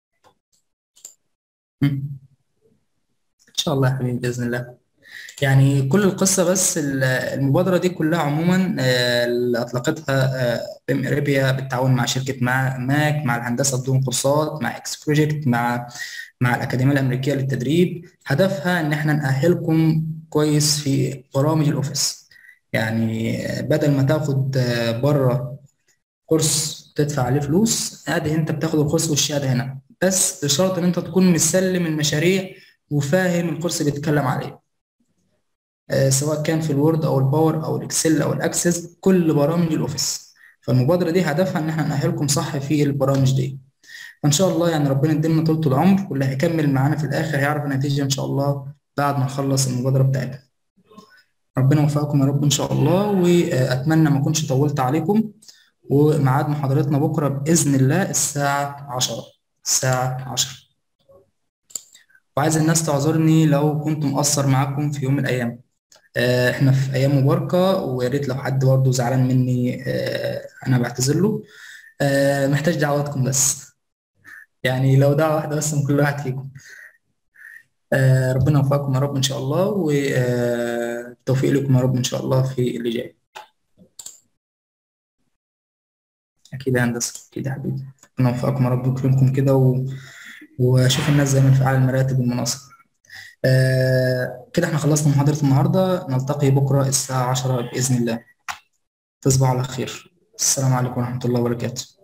مم. ان شاء الله يا حبيبي باذن الله. يعني كل القصة، بس المبادرة دي كلها عموما آه، اللي أطلقتها بيم إريبيا بالتعاون مع شركة مع ماك، مع الهندسة بدون كورسات، مع إكس بروجكت، مع مع الأكاديمية الأمريكية للتدريب. هدفها إن إحنا نأهلكم كويس في برامج الأوفيس. يعني آه، بدل ما تاخد آه، بره كورس تدفع عليه فلوس، ادي انت بتاخد الكورس والشهاده هنا، بس بشرط ان انت تكون مسلم المشاريع وفاهم الكورس بيتكلم عليه. آه، سواء كان في الوورد او الباور او الاكسل او الاكسس، كل برامج الاوفيس. فالمبادره دي هدفها ان احنا نأهلكم صح في البرامج دي. فان شاء الله يعني ربنا يدينا طول العمر، واللي هيكمل معانا في الاخر هيعرف النتيجه ان شاء الله بعد ما نخلص المبادره بتاعتنا. ربنا يوفقكم يا رب ان شاء الله، واتمنى ما اكونش طولت عليكم. وميعاد محاضرتنا بكره باذن الله الساعه عشرة، الساعه عشرة. وعايز الناس تعذرني لو كنت مقصر معاكم في يوم من الايام. آه، احنا في ايام مباركه، ويا ريت لو حد برضه زعلان مني آه، انا بعتذر له. آه، محتاج دعواتكم بس، يعني لو دعوه واحده بس من كل واحد فيكم. آه، ربنا يوفقكم يا رب ان شاء الله، وتوفيق لكم يا رب ان شاء الله في اللي جاي. اكيد يا هندسه، اكيد يا حبيبي. ربنا يوفقكم يا رب ويكرمكم كده، و... واشوف الناس زي ما في اعلى المراتب والمناصب. آه، كده احنا خلصنا محاضره النهارده، نلتقي بكره الساعه عشرة باذن الله. تصبحوا على خير. السلام عليكم ورحمه الله وبركاته.